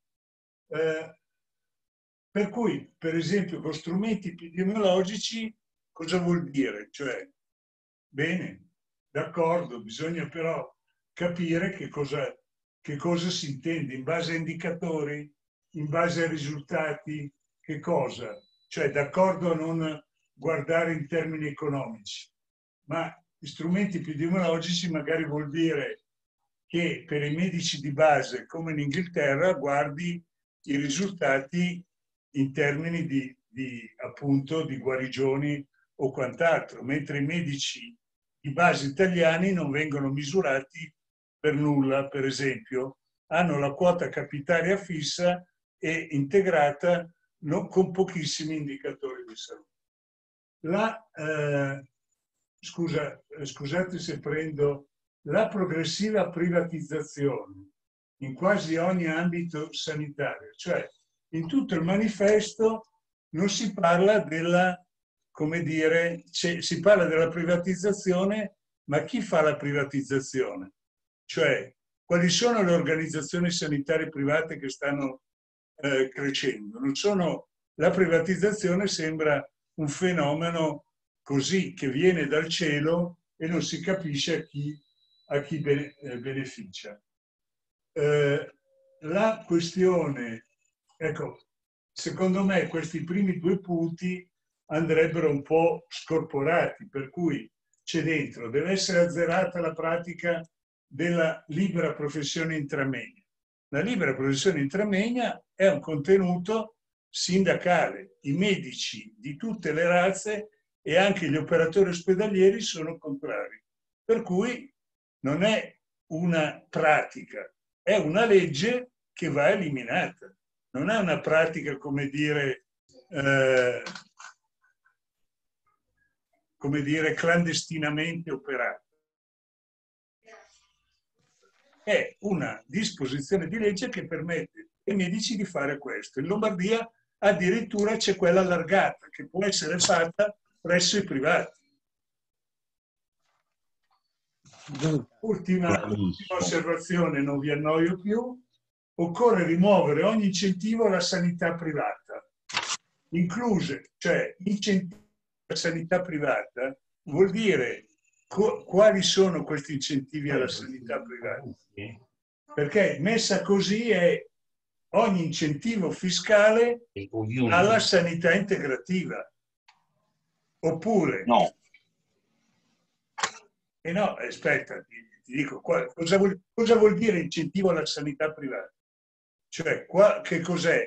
Per cui, per esempio, con strumenti epidemiologici cosa vuol dire? Cioè, bene, d'accordo, bisogna però capire che cosa si intende, in base a indicatori, in base ai risultati, che cosa? Cioè, d'accordo a non guardare in termini economici, ma gli strumenti epidemiologici magari vuol dire che per i medici di base, come in Inghilterra, guardi i risultati in termini appunto di guarigioni o quant'altro, mentre i medici di base italiani non vengono misurati per nulla. Per esempio, hanno la quota capitaria fissa e integrata con pochissimi indicatori di salute. Scusate se prendo la progressiva privatizzazione in quasi ogni ambito sanitario, cioè in tutto il manifesto non si parla come dire, si parla della privatizzazione, ma chi fa la privatizzazione? Cioè, quali sono le organizzazioni sanitarie private che stanno crescendo? Non sono, la privatizzazione sembra un fenomeno così che viene dal cielo e non si capisce a chi beneficia. La questione, ecco, secondo me questi primi due punti andrebbero un po' scorporati, per cui c'è dentro, deve essere azzerata la pratica della libera professione intramegna. La libera professione intramegna è un contenuto sindacale. I medici di tutte le razze e anche gli operatori ospedalieri sono contrari. Per cui non è una pratica, è una legge che va eliminata. Non è una pratica, come dire, clandestinamente operata. È una disposizione di legge che permette ai medici di fare questo. In Lombardia addirittura c'è quella allargata che può essere fatta presso i privati. Ultima osservazione, non vi annoio più. Occorre rimuovere ogni incentivo alla sanità privata, incluse, cioè incentivi alla sanità privata vuol dire quali sono questi incentivi alla sanità privata? Perché messa così è ogni incentivo fiscale alla sanità integrativa. Oppure... No. No, aspetta, ti dico, cosa vuol dire incentivo alla sanità privata? Cioè, che cos'è?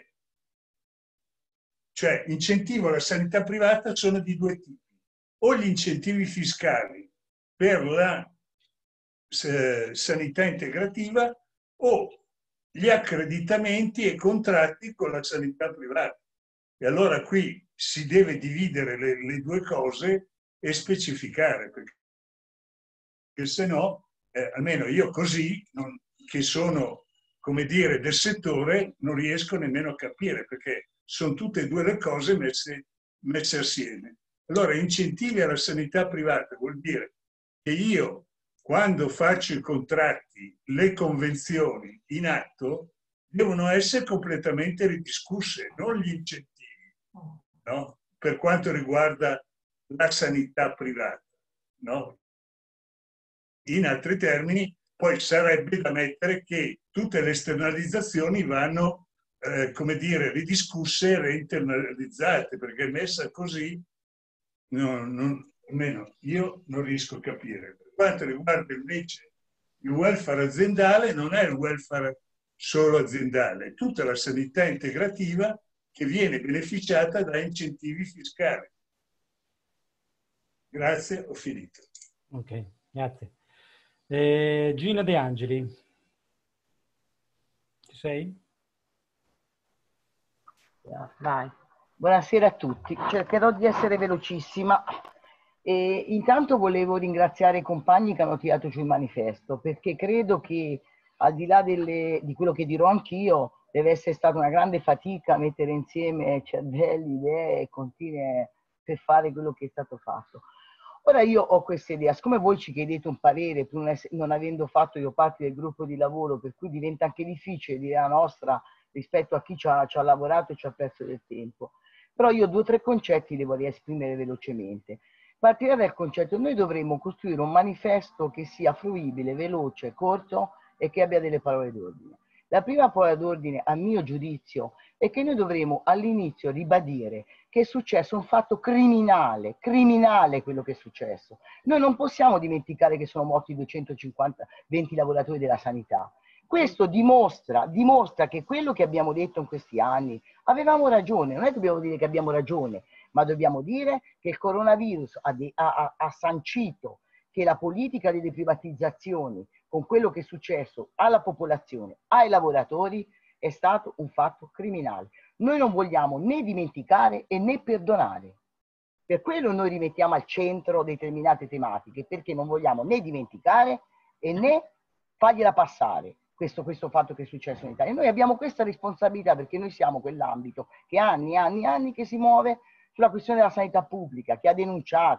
Cioè, incentivo alla sanità privata sono di due tipi. O gli incentivi fiscali per la sanità integrativa o gli accreditamenti e contratti con la sanità privata. E allora qui si deve dividere le due cose e specificare, perché se no, almeno io così, che sono, come dire, del settore, non riesco nemmeno a capire, perché sono tutte e due le cose messe assieme. Allora, incentivi alla sanità privata vuol dire che io, quando faccio i contratti, le convenzioni in atto, devono essere completamente ridiscusse, non gli incentivi, no? Per quanto riguarda la sanità privata, no? In altri termini, poi sarebbe da mettere che tutte le esternalizzazioni vanno, come dire, ridiscusse e reinternalizzate, perché messa così, almeno io non riesco a capire. Per quanto riguarda invece il welfare aziendale, non è il welfare solo aziendale, è tutta la sanità integrativa che viene beneficiata da incentivi fiscali. Grazie, ho finito. Ok, grazie. Gina De Angeli, ci sei? Vai. Buonasera a tutti, cercherò di essere velocissima. E intanto volevo ringraziare i compagni che hanno tirato giù il manifesto, perché credo che al di là di quello che dirò anch'io, deve essere stata una grande fatica mettere insieme cervelli, idee e continue per fare quello che è stato fatto. Ora io ho questa idea, siccome voi ci chiedete un parere, non avendo fatto io parte del gruppo di lavoro, per cui diventa anche difficile dire la nostra rispetto a chi ci ha lavorato e ci ha perso del tempo. Però io 2 o 3 concetti li vorrei esprimere velocemente. Partirei dal concetto, noi dovremmo costruire un manifesto che sia fruibile, veloce, corto e che abbia delle parole d'ordine. La prima parola d'ordine, a mio giudizio, è che noi dovremo all'inizio ribadire che è successo un fatto criminale quello che è successo. Noi non possiamo dimenticare che sono morti 20 lavoratori della sanità. Questo dimostra che quello che abbiamo detto in questi anni avevamo ragione, non è che dobbiamo dire che abbiamo ragione, ma dobbiamo dire che il coronavirus ha sancito che la politica delle privatizzazioni, con quello che è successo alla popolazione, ai lavoratori, è stato un fatto criminale. Noi non vogliamo né dimenticare e né perdonare. Per quello noi rimettiamo al centro determinate tematiche, perché non vogliamo né dimenticare e né fargliela passare questo fatto che è successo in Italia. Noi abbiamo questa responsabilità perché noi siamo quell'ambito che anni e anni che si muove sulla questione della sanità pubblica, che ha denunciato,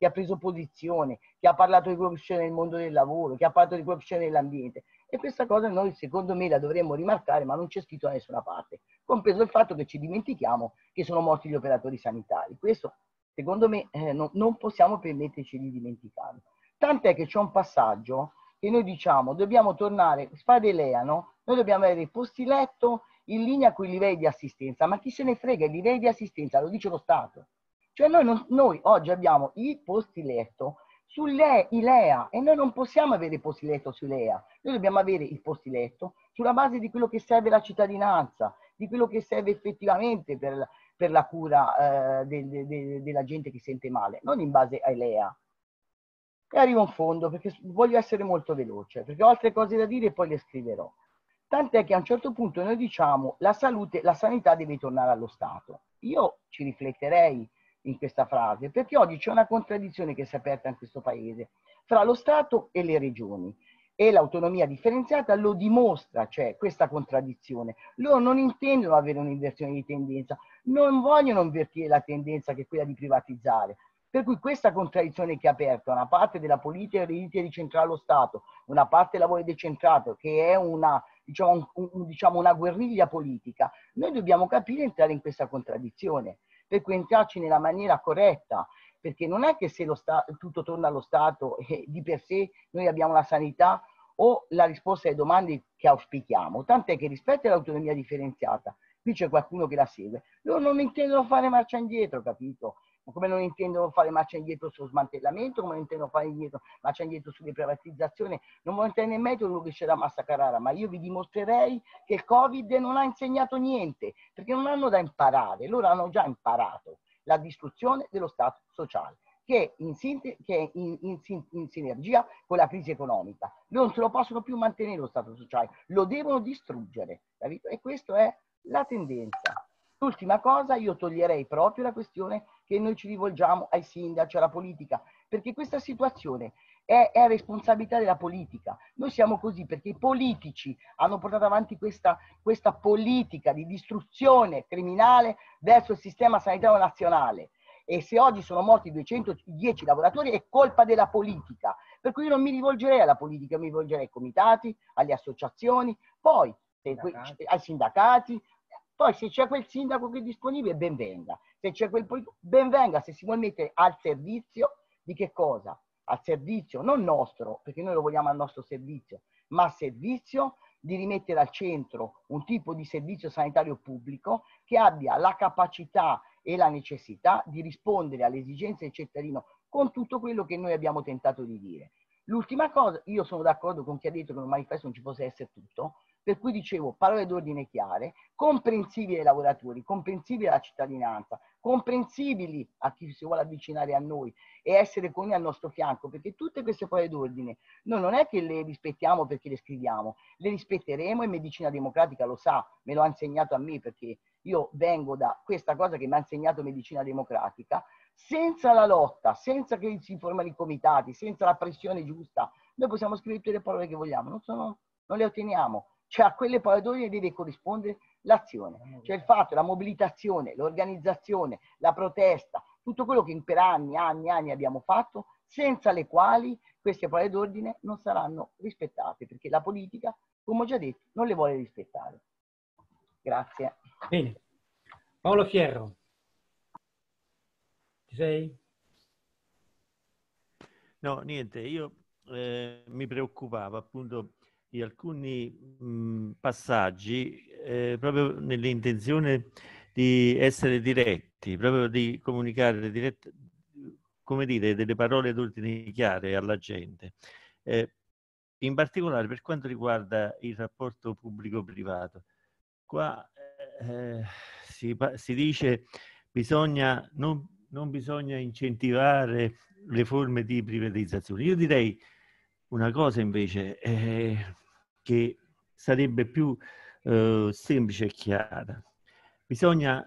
che ha preso posizione, che ha parlato di corruzione nel mondo del lavoro, che ha parlato di corruzione nell'ambiente. E questa cosa noi, secondo me, la dovremmo rimarcare, ma non c'è scritto da nessuna parte, compreso il fatto che ci dimentichiamo che sono morti gli operatori sanitari. Questo, secondo me, non possiamo permetterci di dimenticarlo. Tant'è che c'è un passaggio che noi diciamo, dobbiamo tornare, sfadeleano, noi dobbiamo avere i posti letto in linea con i livelli di assistenza, ma chi se ne frega, i livelli di assistenza lo dice lo Stato. Cioè noi oggi abbiamo i posti letto sui LEA e noi non possiamo avere i posti letto sui LEA, noi dobbiamo avere i posti letto sulla base di quello che serve la cittadinanza, di quello che serve effettivamente per la cura della gente che sente male, non in base ai LEA. E arrivo in fondo perché voglio essere molto veloce, perché ho altre cose da dire e poi le scriverò. Tant'è che a un certo punto noi diciamo la sanità deve tornare allo Stato. Io ci rifletterei in questa frase, perché oggi c'è una contraddizione che si è aperta in questo paese fra lo Stato e le regioni, e l'autonomia differenziata lo dimostra, cioè questa contraddizione. Loro non intendono avere un'inversione di tendenza, non vogliono invertire la tendenza che è quella di privatizzare. Per cui questa contraddizione che è aperta, una parte della politica eredita di centrare lo Stato, una parte del lavoro decentrato, che è una guerriglia politica, noi dobbiamo capire entrare in questa contraddizione, per cui entrarci nella maniera corretta, perché non è che se tutto torna allo Stato di per sé noi abbiamo la sanità o la risposta alle domande che auspichiamo, tant'è che rispetto all'autonomia differenziata, qui c'è qualcuno che la segue, loro non intendono fare marcia indietro, capito? Come non intendono fare marcia indietro sullo smantellamento, come non intendono fare marcia indietro sulle privatizzazioni, non voglio entrare nel metodo che c'è da Massa Carrara, ma io vi dimostrerei che il Covid non ha insegnato niente, perché non hanno da imparare, loro hanno già imparato la distruzione dello Stato sociale, che è in sinergia con la crisi economica. Loro non se lo possono più mantenere lo Stato sociale, lo devono distruggere, capito? E questa è la tendenza. L'ultima cosa, io toglierei proprio la questione che noi ci rivolgiamo ai sindaci, alla politica, perché questa situazione è responsabilità della politica. Noi siamo così perché i politici hanno portato avanti questa politica di distruzione criminale verso il sistema sanitario nazionale. E se oggi sono morti 210 lavoratori è colpa della politica. Per cui io non mi rivolgerei alla politica, mi rivolgerei ai comitati, alle associazioni, poi ai sindacati. Poi se c'è quel sindaco che è disponibile, ben venga. Se c'è quel politico, ben venga. Se si vuole mettere al servizio di che cosa? Al servizio non nostro, perché noi lo vogliamo al nostro servizio, ma al servizio di rimettere al centro un tipo di servizio sanitario pubblico che abbia la capacità e la necessità di rispondere alle esigenze del cittadino con tutto quello che noi abbiamo tentato di dire. L'ultima cosa, io sono d'accordo con chi ha detto che nel manifesto non ci possa essere tutto, per cui dicevo parole d'ordine chiare, comprensibili ai lavoratori, comprensibili alla cittadinanza, comprensibili a chi si vuole avvicinare a noi e essere con noi al nostro fianco, perché tutte queste parole d'ordine noi non è che le rispettiamo perché le scriviamo, le rispetteremo e Medicina Democratica lo sa, me lo ha insegnato a me perché io vengo da questa cosa che mi ha insegnato Medicina Democratica. Senza la lotta, senza che si formano i comitati, senza la pressione giusta, noi possiamo scrivere tutte le parole che vogliamo, non le otteniamo. Cioè a quelle parole d'ordine deve corrispondere l'azione, cioè il fatto, la mobilitazione, l'organizzazione, la protesta, tutto quello che per anni abbiamo fatto, senza le quali queste parole d'ordine non saranno rispettate, perché la politica, come ho già detto, non le vuole rispettare. Grazie. Bene. Paolo Fierro. Ci sei? No, niente, io mi preoccupavo appunto di alcuni passaggi proprio nell'intenzione di essere diretti, proprio di comunicare come dire, delle parole d'ordine chiare alla gente. In particolare per quanto riguarda il rapporto pubblico-privato. Qua si dice non bisogna incentivare le forme di privatizzazione. Io direi una cosa invece che sarebbe più semplice e chiara. Bisogna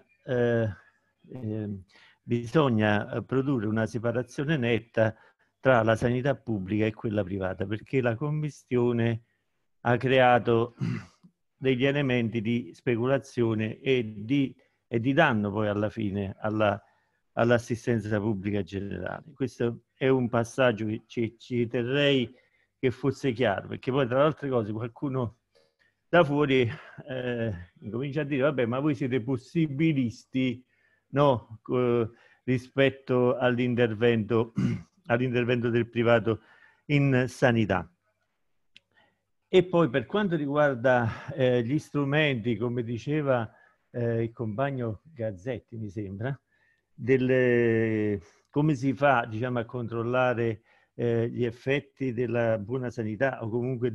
produrre una separazione netta tra la sanità pubblica e quella privata, perché la commistione ha creato degli elementi di speculazione e di danno poi alla fine all'assistenza pubblica generale. Questo è un passaggio che ci terrei che fosse chiaro, perché poi tra le altre cose qualcuno da fuori comincia a dire vabbè, ma voi siete possibilisti, no, rispetto all'intervento del privato in sanità. E poi per quanto riguarda gli strumenti, come diceva il compagno Gazzetti, mi sembra, come si fa, diciamo, a controllare gli effetti della buona sanità o comunque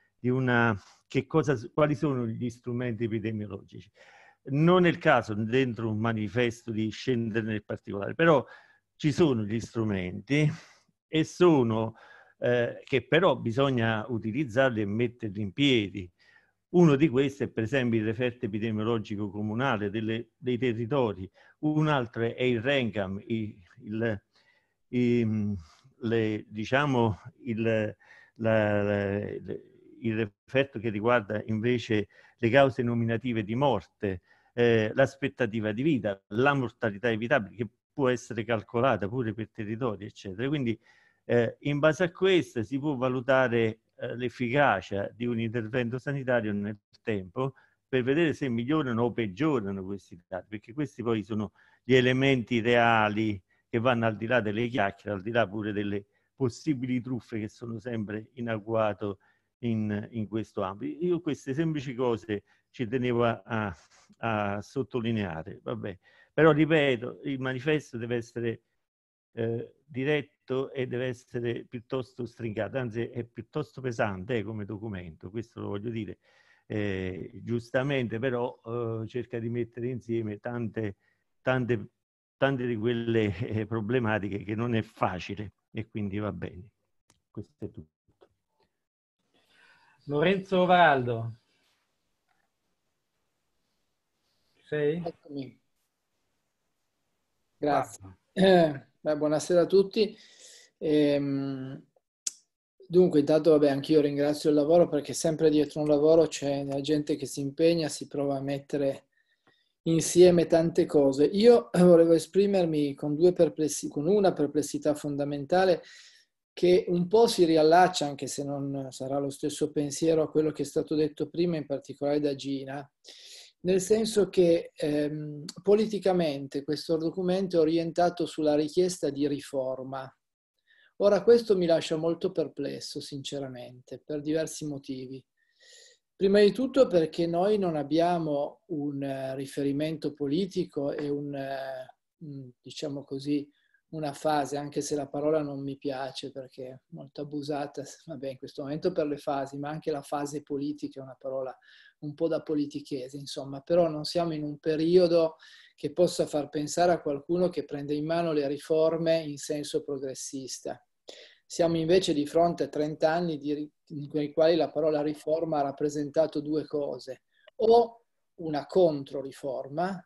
quali sono gli strumenti epidemiologici. Non è il caso dentro un manifesto di scendere nel particolare, però ci sono gli strumenti e sono che però bisogna utilizzarli e metterli in piedi. Uno di questi è per esempio il referto epidemiologico comunale dei territori, un altro è il RENCAM, il referto che riguarda invece le cause nominative di morte, l'aspettativa di vita, la mortalità evitabile, che può essere calcolata pure per territori, eccetera. Quindi in base a questo si può valutare l'efficacia di un intervento sanitario nel tempo per vedere se migliorano o peggiorano questi dati, perché questi poi sono gli elementi reali che vanno al di là delle chiacchiere, al di là pure delle possibili truffe che sono sempre in agguato in questo ambito. Io queste semplici cose ci tenevo a sottolineare, vabbè. Però ripeto, il manifesto deve essere diretto e deve essere piuttosto stringato, anzi è piuttosto pesante come documento, questo lo voglio dire. Giustamente però cerca di mettere insieme tante di quelle problematiche che non è facile e quindi va bene. Questo è tutto. Lorenzo Varaldo. Sei? Eccomi. Grazie. Buonasera a tutti. Dunque, intanto, vabbè, anch'io ringrazio il lavoro, perché sempre dietro un lavoro c'è la gente che si impegna, si prova a mettere insieme tante cose. Io volevo esprimermi con una perplessità fondamentale che un po' si riallaccia, anche se non sarà lo stesso pensiero, a quello che è stato detto prima, in particolare da Gina, nel senso che politicamente questo documento è orientato sulla richiesta di riforma. Ora, questo mi lascia molto perplesso, sinceramente, per diversi motivi. Prima di tutto perché noi non abbiamo un riferimento politico e diciamo così, una fase, anche se la parola non mi piace perché è molto abusata, vabbè, in questo momento per le fasi, ma anche la fase politica è una parola un po' da politichese, insomma, però non siamo in un periodo che possa far pensare a qualcuno che prende in mano le riforme in senso progressista. Siamo invece di fronte a 30 anni nei quali la parola riforma ha rappresentato due cose: o una controriforma,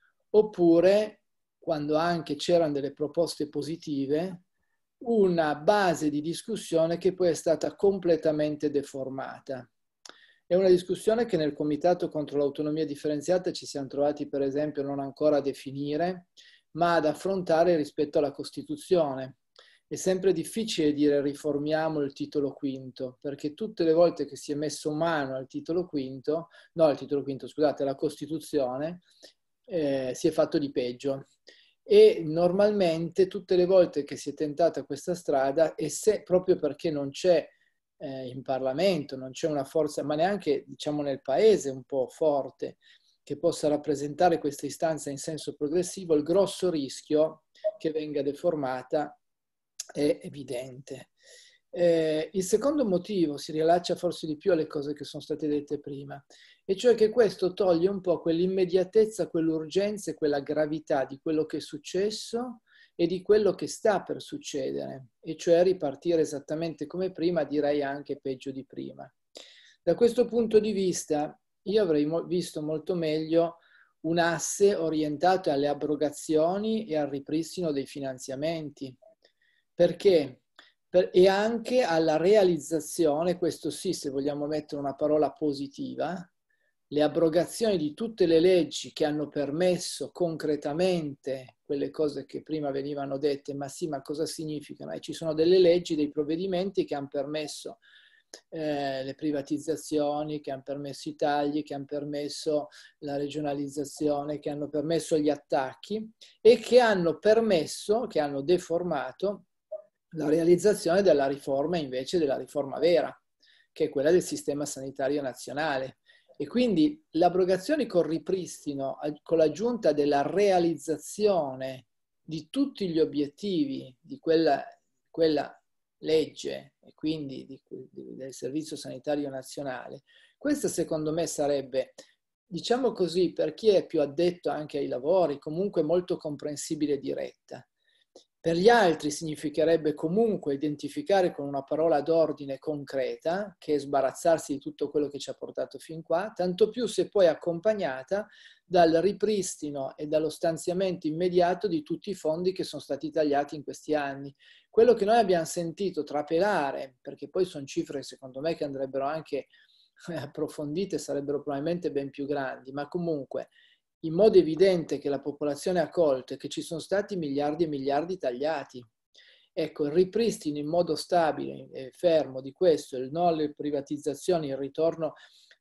oppure, quando anche c'erano delle proposte positive, una base di discussione che poi è stata completamente deformata. È una discussione che nel Comitato contro l'autonomia differenziata ci siamo trovati, per esempio, non ancora a definire, ma ad affrontare rispetto alla Costituzione. È sempre difficile dire riformiamo il titolo quinto, perché tutte le volte che si è messo mano al titolo quinto, scusate, alla Costituzione, si è fatto di peggio. E normalmente tutte le volte che si è tentata questa strada, proprio perché non c'è in Parlamento, non c'è una forza, ma neanche, diciamo, nel Paese un po' forte, che possa rappresentare questa istanza in senso progressivo, il grosso rischio che venga deformata è evidente. Il secondo motivo si riallaccia forse di più alle cose che sono state dette prima, e cioè che questo toglie un po' quell'immediatezza, quell'urgenza e quella gravità di quello che è successo e di quello che sta per succedere, e cioè ripartire esattamente come prima, direi anche peggio di prima. Da questo punto di vista io avrei visto molto meglio un asse orientato alle abrogazioni e al ripristino dei finanziamenti. Perché? E anche alla realizzazione, questo sì, se vogliamo mettere una parola positiva, le abrogazioni di tutte le leggi che hanno permesso concretamente quelle cose che prima venivano dette, ma sì, ma cosa significano? Ci sono delle leggi, dei provvedimenti che hanno permesso le privatizzazioni, che hanno permesso i tagli, che hanno permesso la regionalizzazione, che hanno permesso gli attacchi e che hanno permesso, che hanno deformato la realizzazione della riforma invece della riforma vera, che è quella del sistema sanitario nazionale. E quindi l'abrogazione col ripristino, con l'aggiunta della realizzazione di tutti gli obiettivi di quella legge e quindi del Servizio Sanitario Nazionale, questa secondo me sarebbe, diciamo così, per chi è più addetto anche ai lavori, comunque molto comprensibile e diretta. Per gli altri significherebbe comunque identificare con una parola d'ordine concreta, che è sbarazzarsi di tutto quello che ci ha portato fin qua, tanto più se poi accompagnata dal ripristino e dallo stanziamento immediato di tutti i fondi che sono stati tagliati in questi anni. Quello che noi abbiamo sentito trapelare, perché poi sono cifre secondo me che andrebbero anche approfondite, sarebbero probabilmente ben più grandi, ma comunque in modo evidente che la popolazione ha colto e che ci sono stati miliardi e miliardi tagliati. Ecco, il ripristino in modo stabile e fermo di questo, il no alle privatizzazioni, il ritorno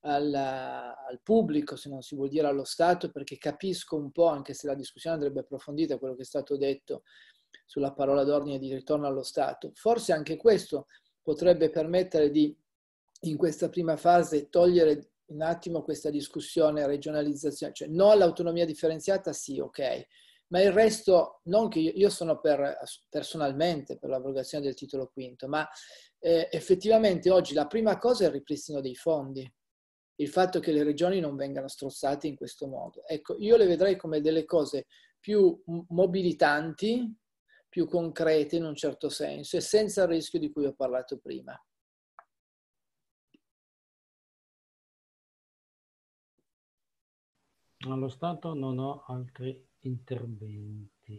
al pubblico, se non si vuol dire allo Stato, perché capisco un po', anche se la discussione andrebbe approfondita, quello che è stato detto sulla parola d'ordine di ritorno allo Stato. Forse anche questo potrebbe permettere di, in questa prima fase, togliere un attimo questa discussione regionalizzazione, cioè no all'autonomia differenziata, sì, ok, ma il resto, non che io sono personalmente per l'abrogazione del titolo quinto, ma effettivamente oggi la prima cosa è il ripristino dei fondi, il fatto che le regioni non vengano strozzate in questo modo. Ecco, io le vedrei come delle cose più mobilitanti, più concrete in un certo senso e senza il rischio di cui ho parlato prima. Allo stato non ho altri interventi.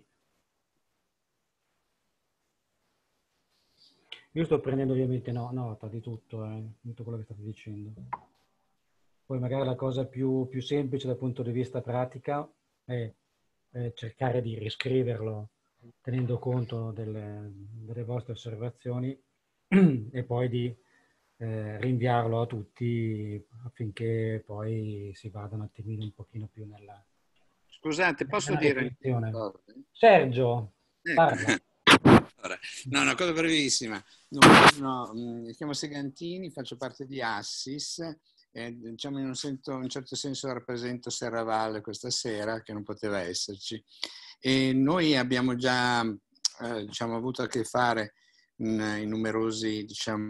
Io sto prendendo ovviamente nota di tutto quello che state dicendo. Poi magari la cosa più semplice dal punto di vista pratica è cercare di riscriverlo tenendo conto delle vostre osservazioni e poi di rinviarlo a tutti affinché poi si vada un attimino un pochino più nella... Scusate, posso dire una cosa? Sergio, parla. No, una cosa brevissima. Mi chiamo Segantini, faccio parte di Assis, diciamo in un certo senso rappresento Serravalle questa sera, che non poteva esserci. E noi abbiamo già avuto a che fare in numerosi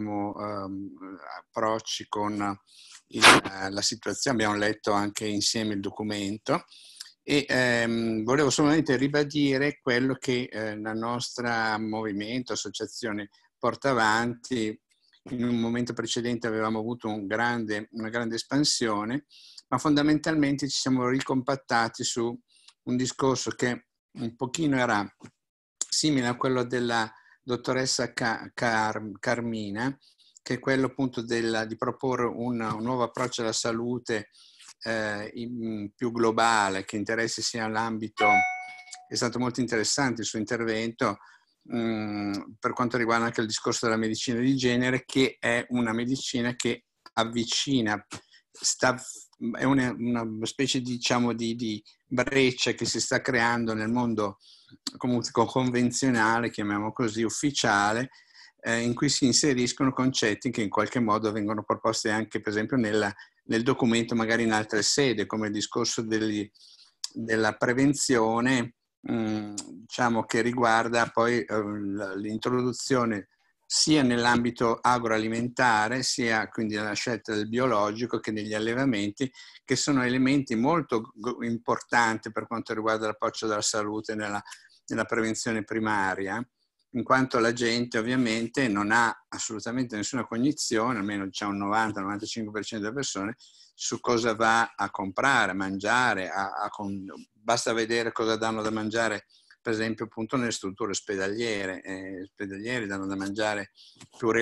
approcci con la situazione, abbiamo letto anche insieme il documento e volevo solamente ribadire quello che la nostra movimento, associazione porta avanti. In un momento precedente avevamo avuto una grande espansione, ma fondamentalmente ci siamo ricompattati su un discorso che un pochino era simile a quello della dottoressa Carmina, che è quello appunto di proporre un nuovo approccio alla salute più globale, che interessi sia l'ambito. È stato molto interessante il suo intervento per quanto riguarda anche il discorso della medicina di genere, che è una medicina che avvicina, è una specie di breccia che si sta creando nel mondo comunque convenzionale, chiamiamo così, ufficiale, in cui si inseriscono concetti che in qualche modo vengono proposti anche per esempio nel documento, magari in altre sedi, come il discorso della prevenzione, che riguarda poi l'introduzione sia nell'ambito agroalimentare, sia quindi nella scelta del biologico che negli allevamenti, che sono elementi molto importanti per quanto riguarda l'approccio della salute nella prevenzione primaria, in quanto la gente ovviamente non ha assolutamente nessuna cognizione, almeno c'è un 90-95% delle persone, su cosa va a comprare, a mangiare, basta vedere cosa danno da mangiare, per esempio appunto nelle strutture ospedaliere. Ospedalieri danno da mangiare purè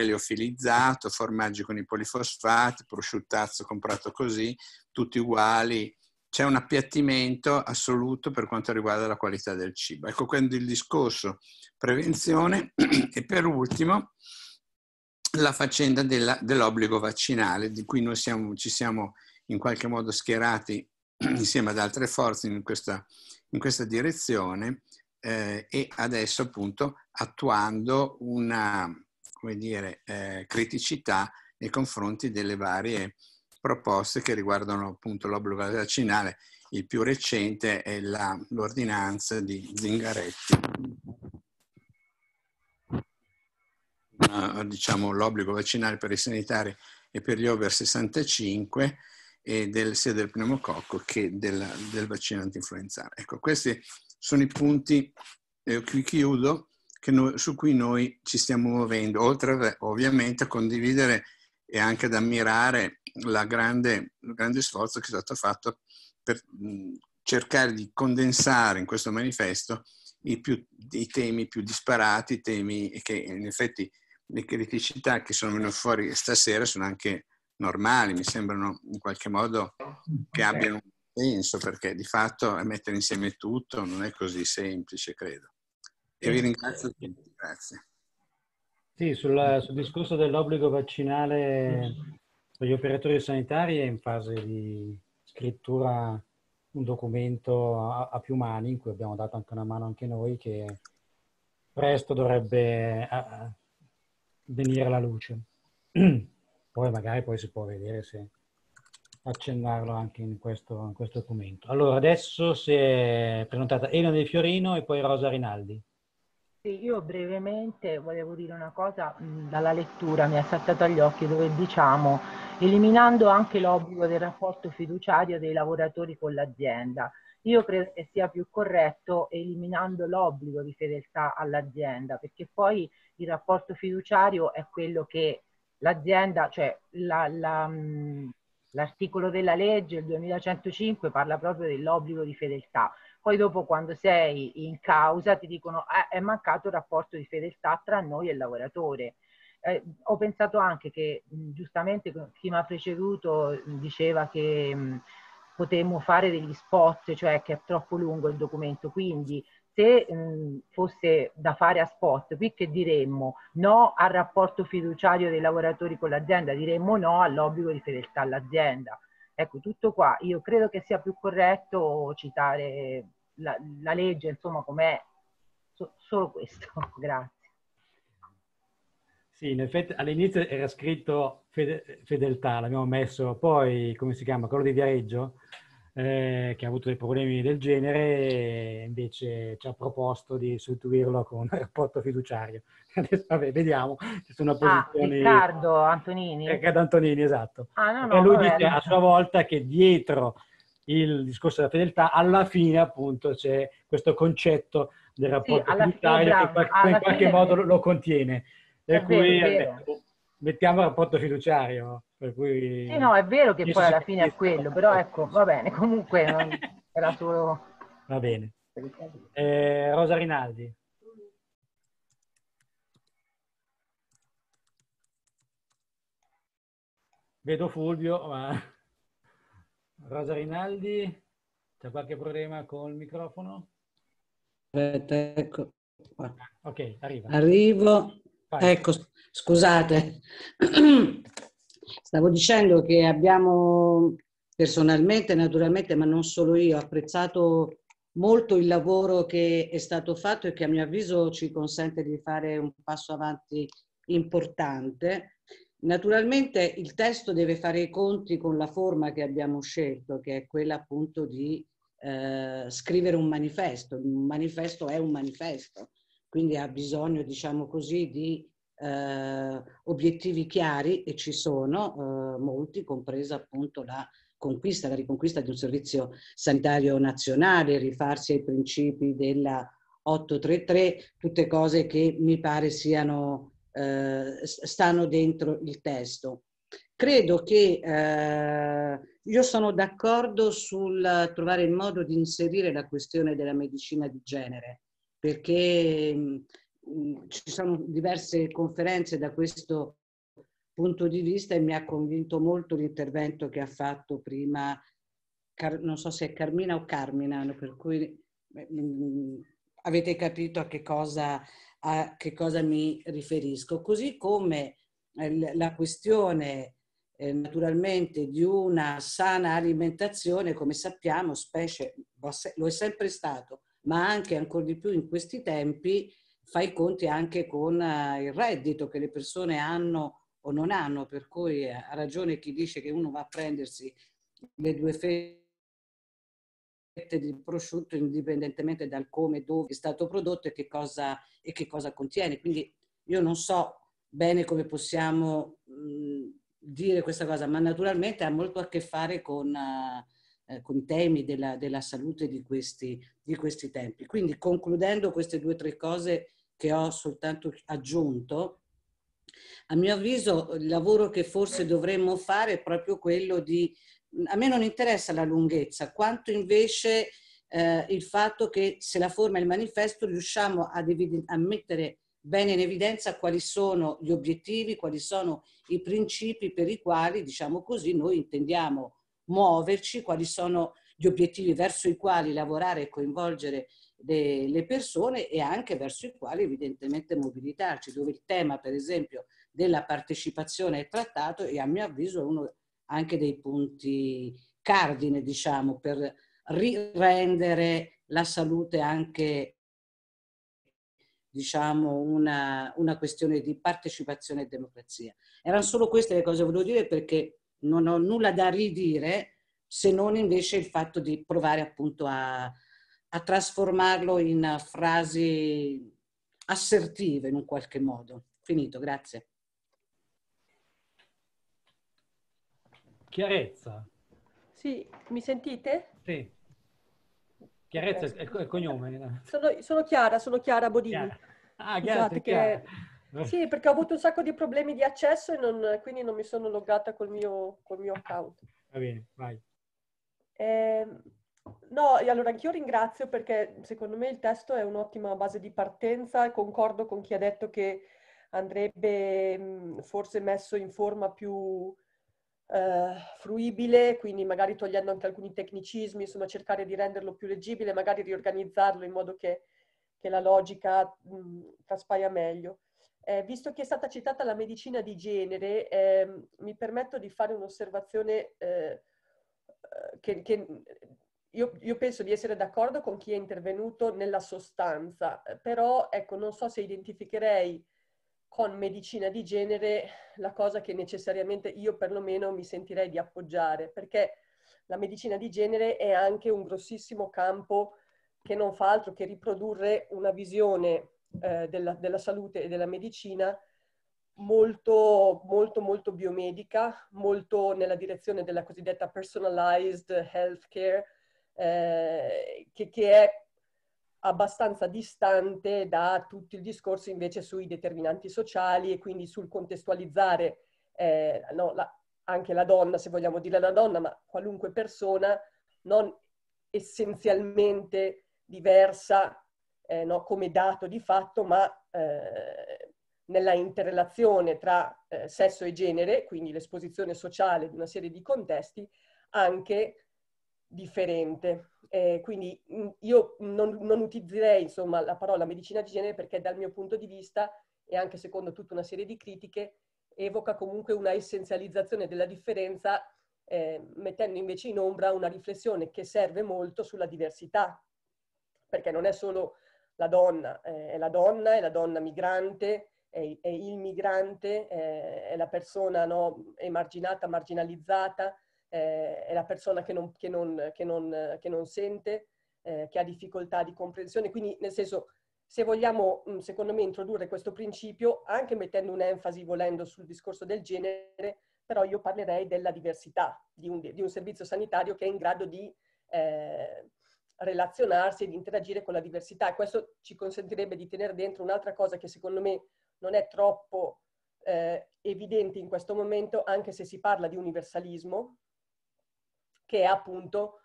liofilizzato, formaggi con i polifosfati, prosciuttazzo comprato così, tutti uguali, c'è un appiattimento assoluto per quanto riguarda la qualità del cibo. Ecco, quindi il discorso prevenzione e per ultimo la faccenda dell'obbligo vaccinale, di cui noi ci siamo in qualche modo schierati insieme ad altre forze in questa direzione, e adesso appunto attuando una, come dire, criticità nei confronti delle varie proposte che riguardano appunto l'obbligo vaccinale. Il più recente è l'ordinanza di Zingaretti, diciamo l'obbligo vaccinale per i sanitari e per gli over 65 e sia del pneumococco che del vaccino antinfluenzale. Ecco, questi sono i punti, qui chiudo, su cui noi ci stiamo muovendo, oltre ovviamente a condividere e anche ad ammirare il grande sforzo che è stato fatto per cercare di condensare in questo manifesto i temi più disparati, temi che in effetti le criticità che sono venute fuori stasera sono anche normali, mi sembrano in qualche modo che abbiano un senso, perché di fatto mettere insieme tutto non è così semplice, credo. E vi ringrazio tutti, grazie. Sì, sul discorso dell'obbligo vaccinale per gli operatori sanitari è in fase di scrittura un documento a più mani, in cui abbiamo dato anche una mano anche noi, che presto dovrebbe venire alla luce. Poi magari si può vedere se accennarlo anche in questo documento. Allora, adesso si è presentata Elena De Fiorino e poi Rosa Rinaldi. Sì, io brevemente volevo dire una cosa, dalla lettura mi è saltato agli occhi, dove diciamo eliminando anche l'obbligo del rapporto fiduciario dei lavoratori con l'azienda. Io credo che sia più corretto eliminando l'obbligo di fedeltà all'azienda, perché poi il rapporto fiduciario è quello che l'azienda, cioè l'articolo della legge, il 2105, parla proprio dell'obbligo di fedeltà. Poi dopo, quando sei in causa, ti dicono è mancato il rapporto di fedeltà tra noi e il lavoratore. Ho pensato anche che giustamente chi mi ha preceduto diceva che potremmo fare degli spot, cioè che è troppo lungo il documento, quindi se fosse da fare a spot, qui che diremmo no al rapporto fiduciario dei lavoratori con l'azienda, diremmo no all'obbligo di fedeltà all'azienda. Ecco, tutto qua. Io credo che sia più corretto citare la legge, insomma, com'è, solo questo. Grazie. Sì, in effetti all'inizio era scritto fedeltà, l'abbiamo messo, poi, come si chiama, quello di Viareggio, che ha avuto dei problemi del genere, e invece ci ha proposto di sostituirlo con un rapporto fiduciario. Adesso, vabbè, vediamo, ci sono posizioni... Riccardo Antonini? Riccardo Antonini, esatto. No, e lui dice a sua volta che dietro il discorso della fedeltà, alla fine appunto c'è questo concetto del rapporto fiduciario che in qualche modo lo contiene. Per cui mettiamo il rapporto fiduciario. Per cui... Sì, no, è vero che poi alla fine è quello, però ecco, va bene, comunque era solo... Va bene. Rosa Rinaldi. Vedo Fulvio, ma... Rosa Rinaldi, c'è qualche problema con il microfono? Ecco. Ok, arriva. Arrivo. Vai. Ecco, scusate. Stavo dicendo che abbiamo personalmente, naturalmente, ma non solo io, apprezzato molto il lavoro che è stato fatto e che a mio avviso ci consente di fare un passo avanti importante. Naturalmente il testo deve fare i conti con la forma che abbiamo scelto, che è quella appunto di scrivere un manifesto. Un manifesto è un manifesto, quindi ha bisogno, diciamo così, di obiettivi chiari, e ci sono molti, compresa appunto la riconquista di un servizio sanitario nazionale, rifarsi ai principi della 833, tutte cose che mi pare stanno dentro il testo. Credo che io sono d'accordo sul trovare il modo di inserire la questione della medicina di genere, perché ci sono diverse conferenze da questo punto di vista, e mi ha convinto molto l'intervento che ha fatto prima non so se è Carmina o Carmina, per cui avete capito a che cosa mi riferisco. Così come la questione naturalmente di una sana alimentazione, come sappiamo, specie lo è sempre stato, ma anche ancora di più in questi tempi, fa i conti anche con il reddito che le persone hanno o non hanno, per cui ha ragione chi dice che uno va a prendersi le 2 fette di prosciutto indipendentemente dal come, dove è stato prodotto e che cosa contiene. Quindi io non so bene come possiamo dire questa cosa, ma naturalmente ha molto a che fare con i temi della salute di questi tempi. Quindi, concludendo queste 2 o 3 cose che ho soltanto aggiunto, a mio avviso il lavoro che forse dovremmo fare è proprio quello di, a me non interessa la lunghezza, quanto invece il fatto che se la forma è il manifesto riusciamo a mettere bene in evidenza quali sono gli obiettivi, quali sono i principi per i quali, diciamo così, noi intendiamo muoverci, quali sono gli obiettivi verso i quali lavorare e coinvolgere le persone e anche verso i quali evidentemente mobilitarci, dove il tema per esempio della partecipazione è trattato e a mio avviso è uno anche dei punti cardine, diciamo, per rendere la salute anche, diciamo, una questione di partecipazione e democrazia. Erano solo queste le cose che volevo dire, perché non ho nulla da ridire, se non invece il fatto di provare appunto a trasformarlo in frasi assertive in un qualche modo. Finito, grazie. Chiarezza. Sì, mi sentite? Sì. Chiarezza è il cognome. Sono Chiara Bodini. Ah, grazie, Chiara. Sì, perché ho avuto un sacco di problemi di accesso e quindi non mi sono loggata col mio account. Va bene, vai. No, allora anch'io ringrazio perché secondo me il testo è un'ottima base di partenza e concordo con chi ha detto che andrebbe forse messo in forma più fruibile, quindi magari togliendo anche alcuni tecnicismi, insomma cercare di renderlo più leggibile, magari riorganizzarlo in modo che la logica traspaia meglio. Visto che è stata citata la medicina di genere, mi permetto di fare un'osservazione che io penso di essere d'accordo con chi è intervenuto nella sostanza, però ecco, non so se identificherei con medicina di genere la cosa che necessariamente io perlomeno mi sentirei di appoggiare, perché la medicina di genere è anche un grossissimo campo che non fa altro che riprodurre una visione della salute e della medicina molto biomedica, molto nella direzione della cosiddetta personalized healthcare, che è abbastanza distante da tutto il discorso invece sui determinanti sociali e quindi sul contestualizzare anche la donna, se vogliamo dire la donna, ma qualunque persona non essenzialmente diversa come dato di fatto, ma nella interrelazione tra sesso e genere, quindi l'esposizione sociale di una serie di contesti, anche differente. Quindi io non utilizzerei insomma la parola medicina di genere perché dal mio punto di vista e anche secondo tutta una serie di critiche evoca comunque una essenzializzazione della differenza, mettendo invece in ombra una riflessione che serve molto sulla diversità, perché non è solo la donna, è la donna migrante, è il migrante, è la persona emarginata, marginalizzata, è la persona che non sente, che ha difficoltà di comprensione. Quindi, nel senso, se vogliamo, secondo me, introdurre questo principio, anche mettendo un'enfasi, volendo, sul discorso del genere, però io parlerei della diversità di un servizio sanitario che è in grado di relazionarsi e di interagire con la diversità. E questo ci consentirebbe di tenere dentro un'altra cosa che secondo me non è troppo evidente in questo momento, anche se si parla di universalismo, che è appunto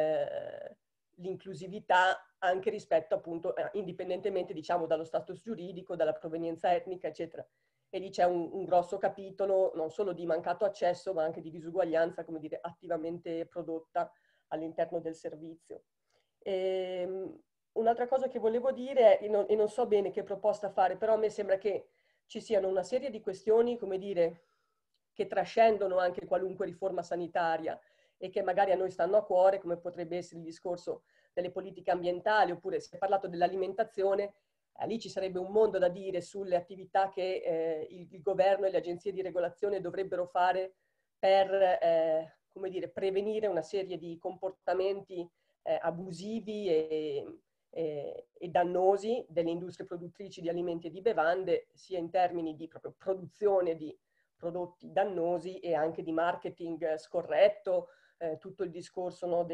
l'inclusività anche rispetto appunto, indipendentemente diciamo dallo status giuridico, dalla provenienza etnica, eccetera. E lì c'è un grosso capitolo non solo di mancato accesso, ma anche di disuguaglianza, come dire, attivamente prodotta all'interno del servizio. Un'altra cosa che volevo dire, e non so bene che proposta fare, però a me sembra che ci siano una serie di questioni, come dire, che trascendono anche qualunque riforma sanitaria e che magari a noi stanno a cuore, come potrebbe essere il discorso delle politiche ambientali, oppure si è parlato dell'alimentazione, lì ci sarebbe un mondo da dire sulle attività che il governo e le agenzie di regolazione dovrebbero fare per, come dire, prevenire una serie di comportamenti abusivi e dannosi delle industrie produttrici di alimenti e di bevande, sia in termini di proprio produzione di prodotti dannosi e anche di marketing scorretto, tutto il discorso, no,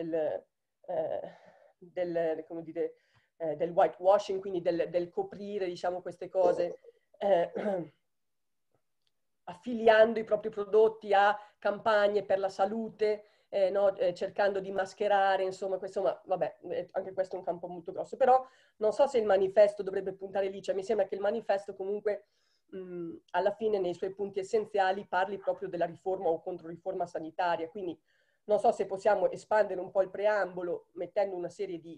come dire, del whitewashing, quindi del coprire, diciamo, queste cose, affiliando i propri prodotti a campagne per la salute, no, cercando di mascherare, insomma, vabbè, anche questo è un campo molto grosso, però non so se il manifesto dovrebbe puntare lì, cioè mi sembra che il manifesto comunque alla fine nei suoi punti essenziali parli proprio della riforma o controriforma sanitaria, quindi non so se possiamo espandere un po' il preambolo mettendo una serie di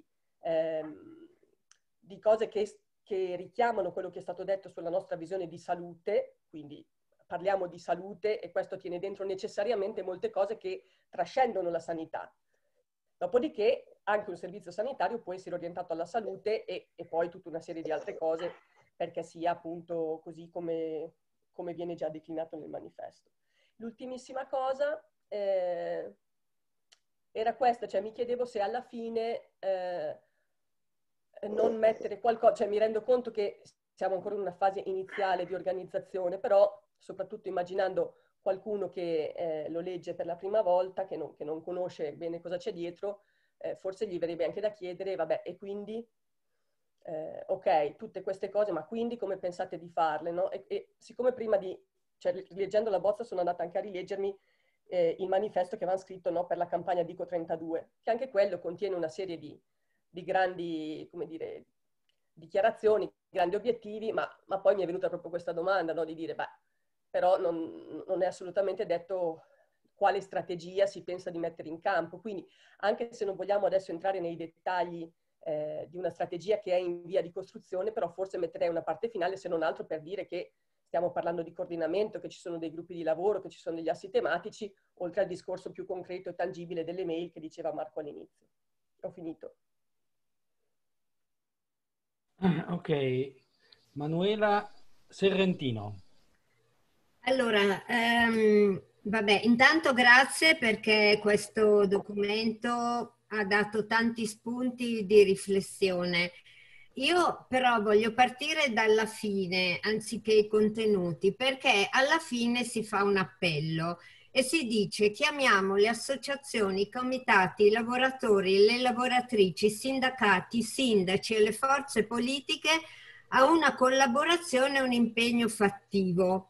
cose che richiamano quello che è stato detto sulla nostra visione di salute, quindi parliamo di salute e questo tiene dentro necessariamente molte cose che trascendono la sanità. Dopodiché anche un servizio sanitario può essere orientato alla salute e poi tutta una serie di altre cose perché sia appunto così come viene già declinato nel manifesto. L'ultimissima cosa era questa, cioè mi chiedevo se alla fine non mettere qualcosa, cioè mi rendo conto che siamo ancora in una fase iniziale di organizzazione, però soprattutto immaginando qualcuno che lo legge per la prima volta, che non conosce bene cosa c'è dietro, forse gli verrebbe anche da chiedere, vabbè, e quindi, ok, tutte queste cose, ma quindi come pensate di farle, no? E siccome prima cioè leggendo la bozza sono andata anche a rileggermi il manifesto che avevano scritto, no, per la campagna Dico 32, che anche quello contiene una serie di grandi, come dire, dichiarazioni, grandi obiettivi, ma poi mi è venuta proprio questa domanda, no, di dire, beh, però non è assolutamente detto quale strategia si pensa di mettere in campo. Quindi anche se non vogliamo adesso entrare nei dettagli di una strategia che è in via di costruzione, però forse metterei una parte finale, se non altro per dire che stiamo parlando di coordinamento, che ci sono dei gruppi di lavoro, che ci sono degli assi tematici, oltre al discorso più concreto e tangibile delle mail che diceva Marco all'inizio. Ho finito. Ok, Manuela Serrentino. Allora, vabbè, intanto grazie perché questo documento ha dato tanti spunti di riflessione. Io però voglio partire dalla fine anziché i contenuti, perché alla fine si fa un appello e si dice: chiamiamo le associazioni, i comitati, i lavoratori, le lavoratrici, i sindacati, i sindaci e le forze politiche a una collaborazione e un impegno fattivo,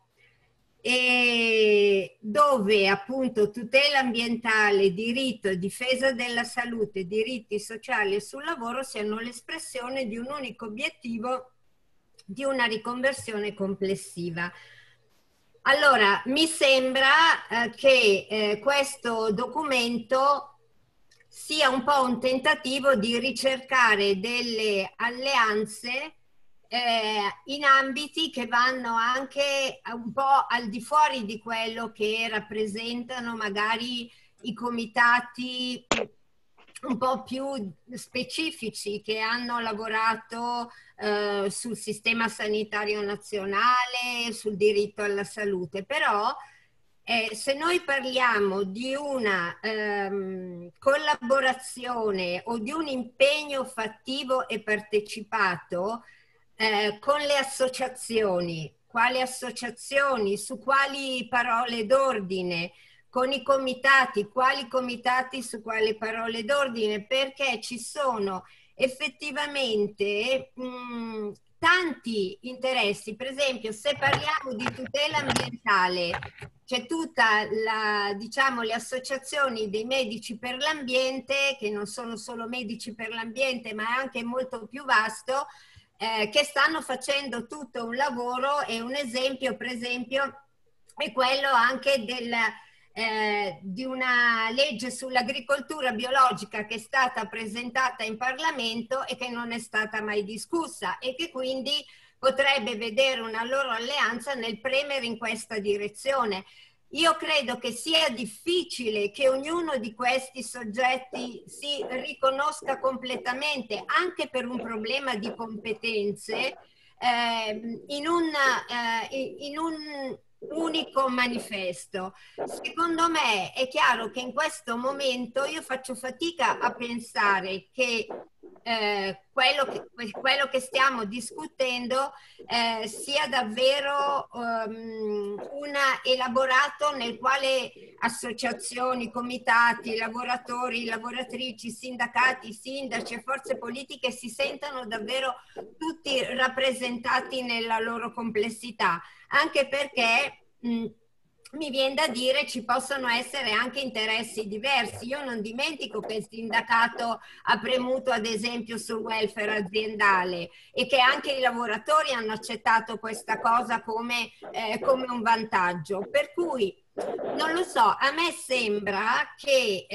e dove appunto tutela ambientale, diritto e difesa della salute, diritti sociali e sul lavoro siano l'espressione di un unico obiettivo di una riconversione complessiva. Allora, mi sembra che questo documento sia un po' un tentativo di ricercare delle alleanze in ambiti che vanno anche un po' al di fuori di quello che rappresentano magari i comitati un po' più specifici che hanno lavorato sul sistema sanitario nazionale, sul diritto alla salute. Però se noi parliamo di una collaborazione o di un impegno fattivo e partecipato con le associazioni, quali associazioni, su quali parole d'ordine, con i comitati, quali comitati su quali parole d'ordine, perché ci sono effettivamente tanti interessi. Per esempio, se parliamo di tutela ambientale, c'è tutta diciamo, le associazioni dei medici per l'ambiente, che non sono solo medici per l'ambiente, ma è anche molto più vasto, che stanno facendo tutto un lavoro, e un esempio, per esempio, è quello anche di una legge sull'agricoltura biologica che è stata presentata in Parlamento e che non è stata mai discussa e che quindi potrebbe vedere una loro alleanza nel premere in questa direzione. Io credo che sia difficile che ognuno di questi soggetti si riconosca completamente, anche per un problema di competenze, in un unico manifesto. Secondo me è chiaro che in questo momento io faccio fatica a pensare che quello che stiamo discutendo sia davvero un elaborato nel quale associazioni, comitati, lavoratori, lavoratrici, sindacati, sindaci e forze politiche si sentano davvero tutti rappresentati nella loro complessità, anche perché mi viene da dire ci possono essere anche interessi diversi. Io non dimentico che il sindacato ha premuto ad esempio sul welfare aziendale e che anche i lavoratori hanno accettato questa cosa come un vantaggio. Per cui non lo so, a me sembra che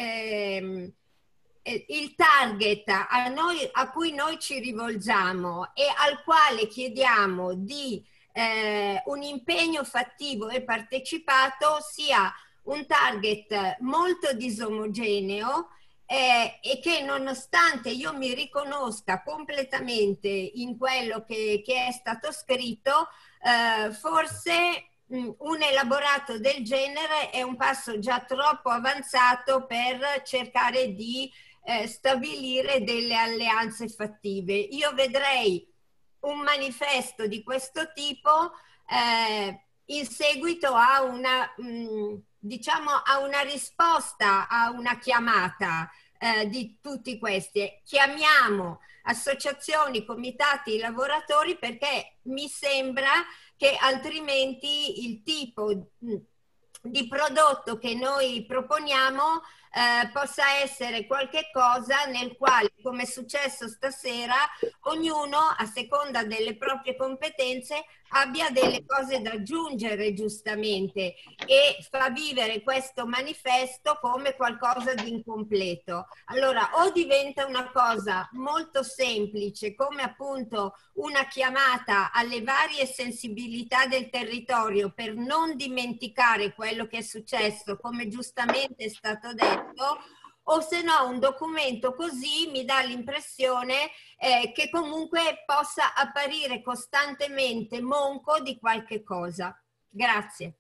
il target a cui noi ci rivolgiamo e al quale chiediamo di un impegno fattivo e partecipato sia un target molto disomogeneo e che nonostante io mi riconosca completamente in quello che è stato scritto, forse un elaborato del genere è un passo già troppo avanzato per cercare di stabilire delle alleanze fattive. Io vedrei un manifesto di questo tipo in seguito a una, diciamo, a una risposta, a una chiamata di tutti questi. Chiamiamo associazioni, comitati, lavoratori, perché mi sembra che altrimenti il tipo di prodotto che noi proponiamo possa essere qualche cosa nel quale, come è successo stasera, ognuno a seconda delle proprie competenze abbia delle cose da aggiungere giustamente e fa vivere questo manifesto come qualcosa di incompleto. Allora o diventa una cosa molto semplice come appunto una chiamata alle varie sensibilità del territorio per non dimenticare quello che è successo, come giustamente è stato detto, o se no un documento così mi dà l'impressione che comunque possa apparire costantemente monco di qualche cosa. Grazie.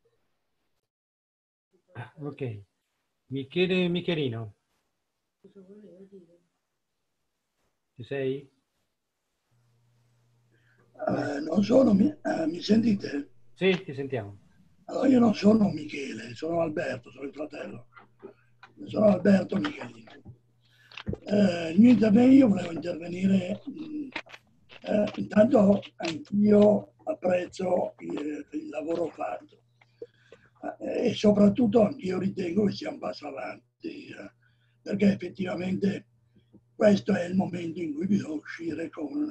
Ok. Michele Michelino. Ci sei? Non sono, mi sentite? Sì, ti sentiamo. Allora, io non sono Michele, sono Alberto, sono il fratello. Sono Alberto Michelino. Il mio intervento, io volevo intervenire, intanto anch'io apprezzo il lavoro fatto e soprattutto anch'io ritengo che sia un passo avanti, perché effettivamente questo è il momento in cui bisogna uscire con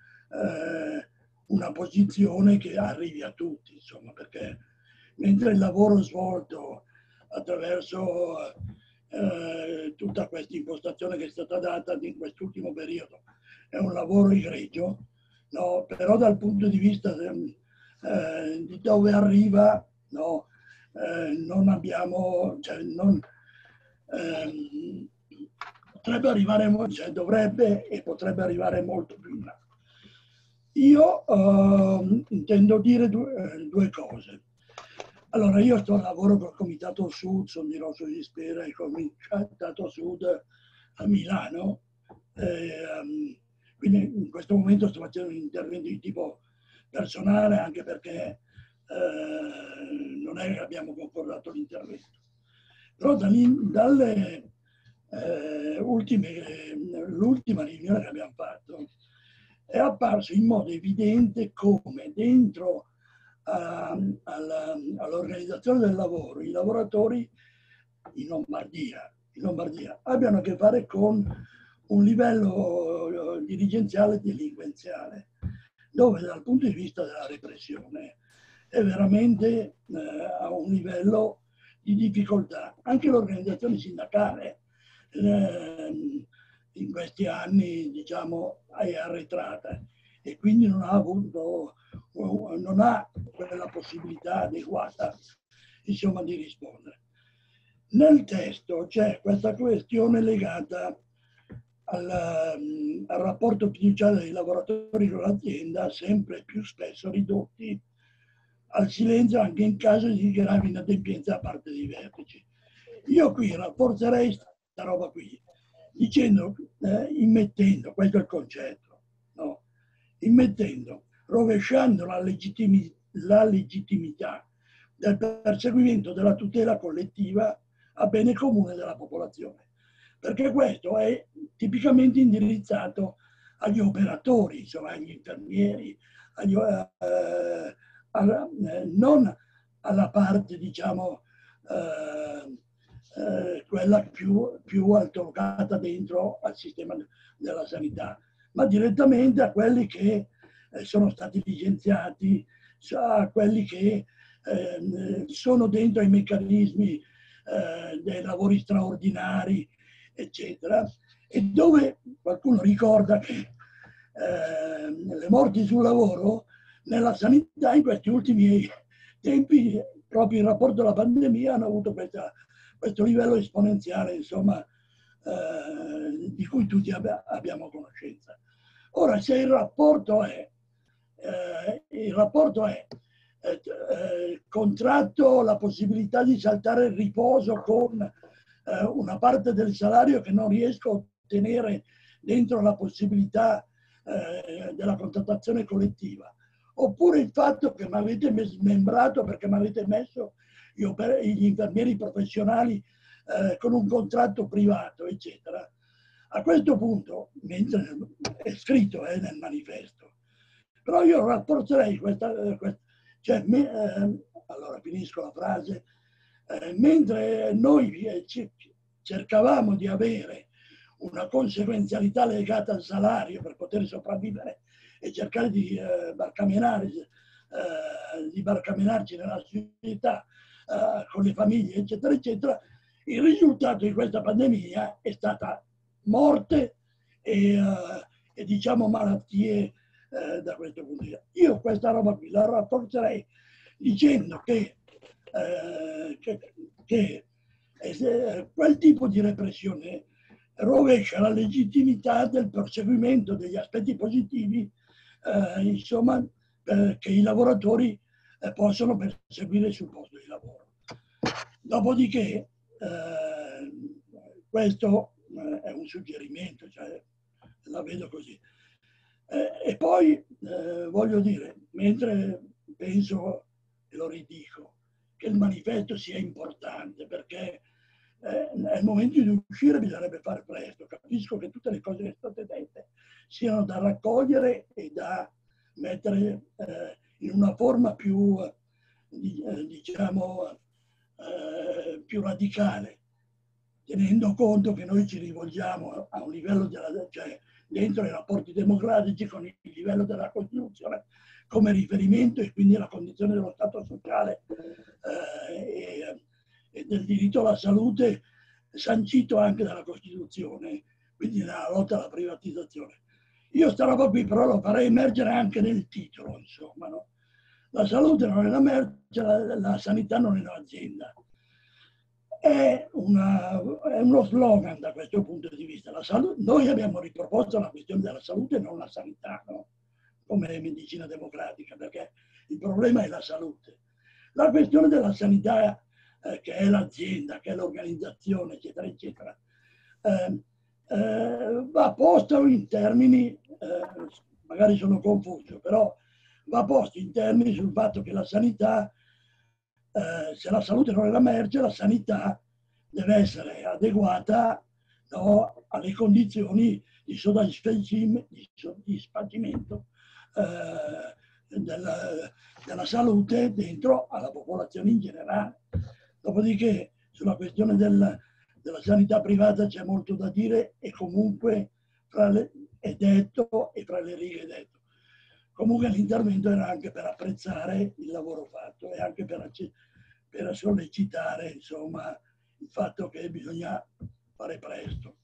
una posizione che arrivi a tutti, insomma, perché mentre il lavoro svolto attraverso tutta questa impostazione che è stata data in quest'ultimo periodo è un lavoro egregio, no? Però dal punto di vista di dove arriva, no? Non abbiamo, cioè potrebbe arrivare, cioè dovrebbe e potrebbe arrivare molto più in là. Io intendo dire due cose. Allora, io lavoro col Comitato Sud, sono di Rosso di Spera, il Comitato Sud a Milano, quindi in questo momento sto facendo un intervento di tipo personale, anche perché non è che abbiamo concordato l'intervento. Però dalle l'ultima riunione che abbiamo fatto è apparso in modo evidente come dentro all'organizzazione del lavoro i lavoratori in Lombardia abbiano a che fare con un livello dirigenziale delinquenziale, dove dal punto di vista della repressione è veramente a un livello di difficoltà. Anche l'organizzazione sindacale in questi anni, diciamo, è arretrata e quindi non ha quella possibilità adeguata, insomma, di rispondere. Nel testo c'è questa questione legata al rapporto fiduciario dei lavoratori con l'azienda, sempre più spesso ridotti al silenzio anche in caso di gravi inadempienze da parte dei vertici. Io qui rafforzerei questa roba qui, dicendo, immettendo, questo è il concetto, no? Immettendo, rovesciando la legittimità del perseguimento della tutela collettiva a bene comune della popolazione, perché questo è tipicamente indirizzato agli operatori, insomma, agli infermieri, non alla parte, diciamo, quella più altolocata dentro al sistema della sanità, ma direttamente a quelli che sono stati licenziati, a quelli che sono dentro ai meccanismi dei lavori straordinari, eccetera, e dove qualcuno ricorda che le morti sul lavoro nella sanità in questi ultimi tempi, proprio in rapporto alla pandemia, hanno avuto questo livello esponenziale, insomma, di cui tutti abbiamo conoscenza. Ora, se il rapporto è contratto la possibilità di saltare il riposo con una parte del salario che non riesco a ottenere dentro la possibilità della contrattazione collettiva, oppure il fatto che mi avete smembrato perché mi avete messo gli infermieri professionali con un contratto privato, eccetera. A questo punto, mentre è scritto nel manifesto, però io rafforzerei allora finisco la frase, mentre noi cercavamo di avere una conseguenzialità legata al salario per poter sopravvivere e cercare di barcamenarci nella società con le famiglie, eccetera, eccetera, il risultato di questa pandemia è stata morte e diciamo malattie da questo punto di vista. Io questa roba qui la rafforzerei dicendo che quel tipo di repressione rovescia la legittimità del perseguimento degli aspetti positivi, insomma, che i lavoratori possono perseguire sul posto di lavoro. Dopodiché, questo è un suggerimento, cioè, la vedo così. E poi voglio dire, mentre penso, e lo ridico, che il manifesto sia importante perché nel momento di uscire bisognerebbe fare presto. Capisco che tutte le cose che sono state dette siano da raccogliere e da mettere in una forma più, diciamo, più radicale, tenendo conto che noi ci rivolgiamo a un livello cioè dentro i rapporti democratici con il livello della Costituzione come riferimento e quindi la condizione dello Stato sociale e del diritto alla salute sancito anche dalla Costituzione, quindi nella lotta alla privatizzazione. Io sta roba qui però lo farei emergere anche nel titolo, insomma, no? La salute non è la merce, la sanità non è un'azienda. È uno slogan da questo punto di vista. Noi abbiamo riproposto la questione della salute e non la sanità, no? Come medicina democratica, perché il problema è la salute. La questione della sanità, che è l'azienda, che è l'organizzazione, eccetera, eccetera, va posta in termini, magari sono confuso, però va posto in termini sul fatto che la sanità, se la salute non è la merce, la sanità deve essere adeguata, no, alle condizioni di soddisfacimento della salute dentro alla popolazione in generale. Dopodiché sulla questione della sanità privata c'è molto da dire e comunque è detto e fra le righe è detto. Comunque l'intervento era anche per apprezzare il lavoro fatto e anche per per sollecitare, insomma, il fatto che bisogna fare presto.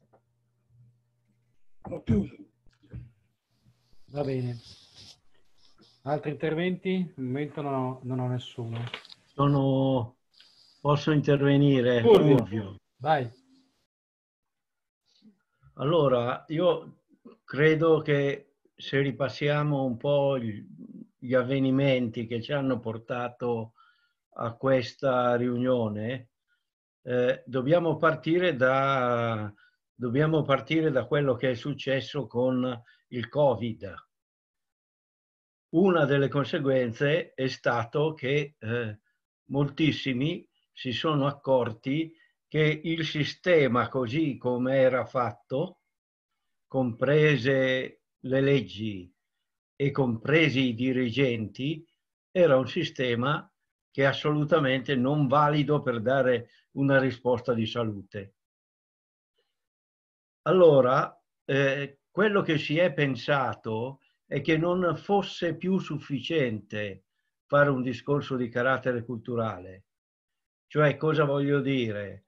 Ho chiuso. Va bene. Altri interventi? Al momento non ho nessuno. Posso intervenire? Fulvio. Vai. Allora, io credo che se ripassiamo un po' gli avvenimenti che ci hanno portato a questa riunione, dobbiamo partire da quello che è successo con il Covid. Una delle conseguenze è stato che moltissimi si sono accorti che il sistema così come era fatto, comprese le leggi e compresi i dirigenti, era un sistema che è assolutamente non valido per dare una risposta di salute. Allora, quello che si è pensato è che non fosse più sufficiente fare un discorso di carattere culturale. Cioè, cosa voglio dire?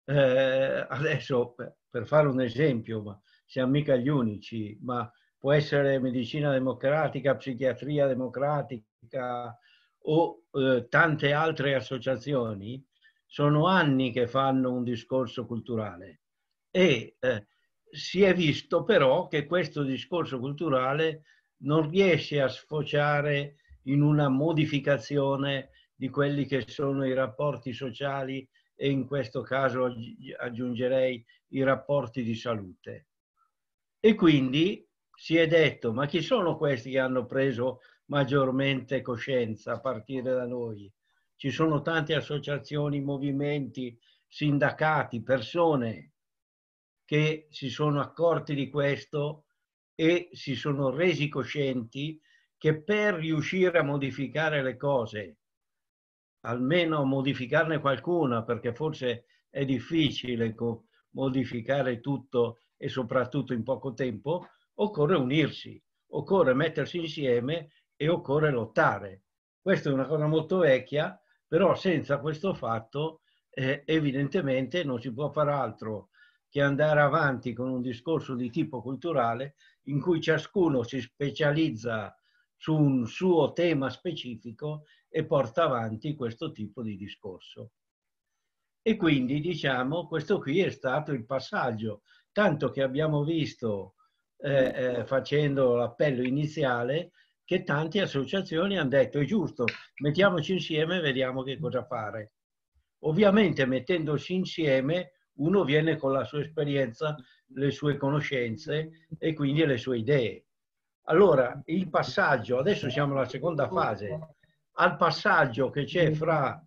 Adesso, per fare un esempio, ma siamo mica gli unici, ma può essere medicina democratica, psichiatria democratica o tante altre associazioni, sono anni che fanno un discorso culturale e si è visto però che questo discorso culturale non riesce a sfociare in una modificazione di quelli che sono i rapporti sociali e in questo caso aggiungerei i rapporti di salute. E quindi si è detto, ma chi sono questi che hanno preso maggiormente coscienza a partire da noi? Ci sono tante associazioni, movimenti, sindacati, persone che si sono accorti di questo e si sono resi coscienti che per riuscire a modificare le cose, almeno modificarne qualcuna, perché forse è difficile modificare tutto e soprattutto in poco tempo, occorre unirsi, occorre mettersi insieme e occorre lottare. Questa è una cosa molto vecchia, però senza questo fatto evidentemente non si può fare altro che andare avanti con un discorso di tipo culturale in cui ciascuno si specializza su un suo tema specifico e porta avanti questo tipo di discorso. E quindi, diciamo, questo qui è stato il passaggio, tanto che abbiamo visto, facendo l'appello iniziale, che tante associazioni hanno detto è giusto, mettiamoci insieme e vediamo che cosa fare. Ovviamente mettendosi insieme uno viene con la sua esperienza, le sue conoscenze e quindi le sue idee. Allora, il passaggio, adesso siamo alla seconda fase, al passaggio che c'è fra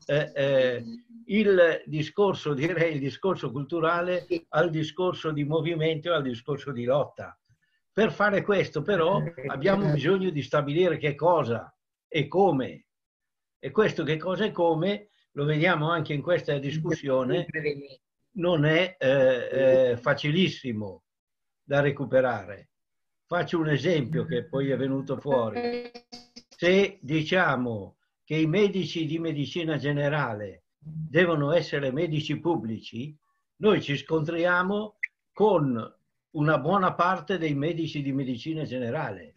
il discorso, direi il discorso culturale, al discorso di movimento e al discorso di lotta. Per fare questo però abbiamo bisogno di stabilire che cosa e come. E questo che cosa e come lo vediamo anche in questa discussione, non è facilissimo da recuperare. Faccio un esempio che poi è venuto fuori. Se diciamo che i medici di medicina generale devono essere medici pubblici, noi ci scontriamo con una buona parte dei medici di medicina generale,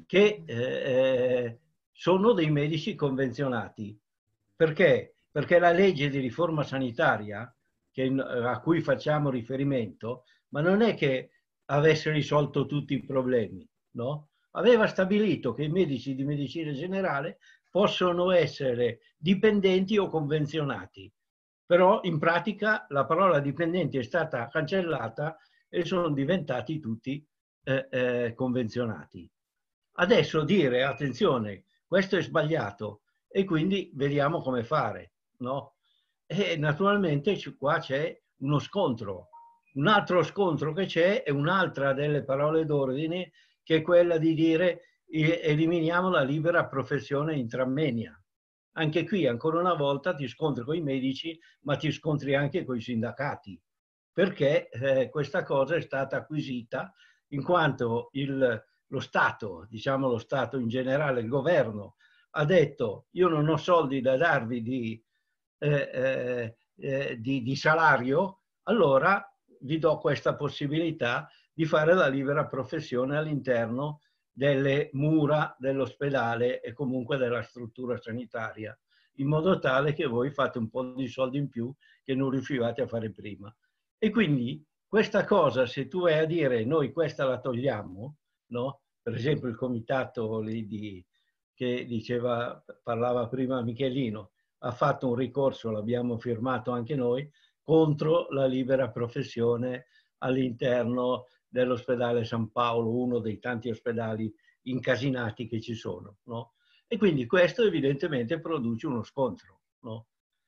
che sono dei medici convenzionati. Perché? Perché la legge di riforma sanitaria a cui facciamo riferimento, ma non è che avesse risolto tutti i problemi, no? Aveva stabilito che i medici di medicina generale possono essere dipendenti o convenzionati, però in pratica la parola dipendenti è stata cancellata e sono diventati tutti convenzionati. Adesso dire, attenzione, questo è sbagliato e quindi vediamo come fare, no? E naturalmente qua c'è uno scontro. Un altro scontro che c'è è un'altra delle parole d'ordine, che è quella di dire eliminiamo la libera professione intramenia. Anche qui, ancora una volta, ti scontri con i medici, ma ti scontri anche con i sindacati, perché questa cosa è stata acquisita in quanto lo Stato, diciamo lo Stato in generale, il governo, ha detto io non ho soldi da darvi di di salario, allora vi do questa possibilità di fare la libera professione all'interno delle mura dell'ospedale e comunque della struttura sanitaria, in modo tale che voi fate un po' di soldi in più che non riuscivate a fare prima. E quindi questa cosa, se tu vai a dire noi questa la togliamo, no? Per esempio il comitato che parlava prima Michelino, ha fatto un ricorso, l'abbiamo firmato anche noi, contro la libera professione all'interno dell'ospedale San Paolo, uno dei tanti ospedali incasinati che ci sono, no? E quindi questo evidentemente produce uno scontro, no?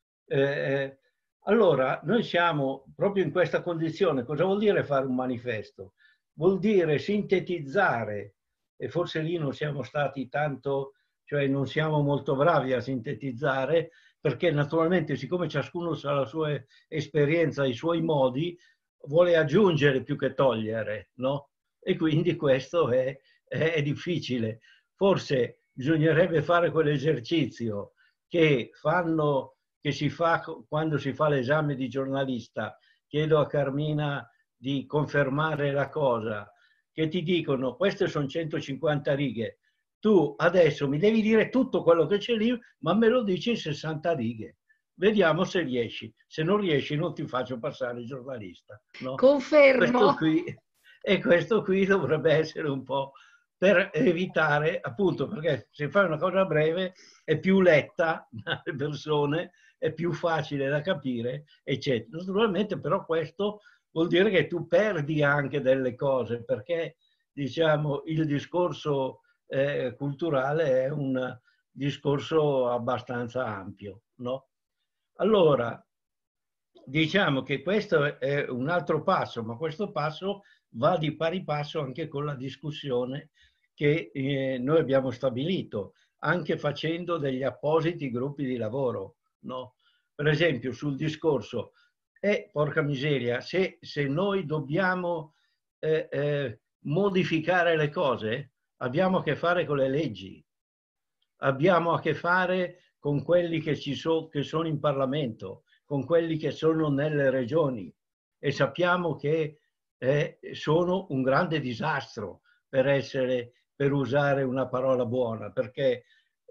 Allora, noi siamo proprio in questa condizione. Cosa vuol dire fare un manifesto? Vuol dire sintetizzare, e forse lì non siamo stati tanto, cioè non siamo molto bravi a sintetizzare, perché naturalmente siccome ciascuno ha la sua esperienza, i suoi modi, vuole aggiungere più che togliere, no? E quindi questo è difficile. Forse bisognerebbe fare quell'esercizio che si fa quando si fa l'esame di giornalista. Chiedo a Carmina di confermare la cosa, che ti dicono queste sono 150 righe, tu adesso mi devi dire tutto quello che c'è lì, ma me lo dici in 60 righe. Vediamo se riesci. Se non riesci non ti faccio passare il giornalista. No? Confermo. Questo qui dovrebbe essere un po' per evitare, appunto, perché se fai una cosa breve è più letta dalle persone, è più facile da capire, eccetera. Naturalmente però questo vuol dire che tu perdi anche delle cose, perché diciamo il discorso culturale è un discorso abbastanza ampio, no? Allora, diciamo che questo è un altro passo, ma questo passo va di pari passo anche con la discussione che noi abbiamo stabilito, anche facendo degli appositi gruppi di lavoro, no? Per esempio sul discorso, porca miseria, se noi dobbiamo modificare le cose, abbiamo a che fare con le leggi, abbiamo a che fare con quelli che sono in Parlamento, con quelli che sono nelle regioni, e sappiamo che sono un grande disastro, per usare una parola buona, perché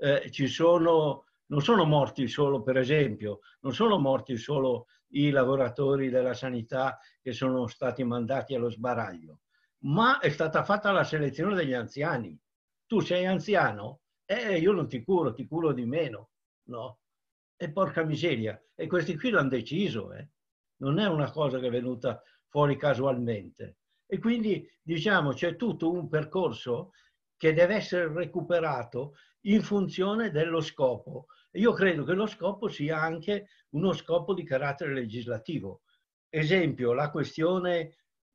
non sono morti solo, per esempio, non sono morti solo i lavoratori della sanità che sono stati mandati allo sbaraglio, ma è stata fatta la selezione degli anziani. Tu sei anziano? Io non ti curo di meno, no? E porca miseria, e questi qui l'hanno deciso, non è una cosa che è venuta fuori casualmente. E quindi, diciamo, c'è tutto un percorso che deve essere recuperato in funzione dello scopo. E io credo che lo scopo sia anche uno scopo di carattere legislativo. Esempio, la questione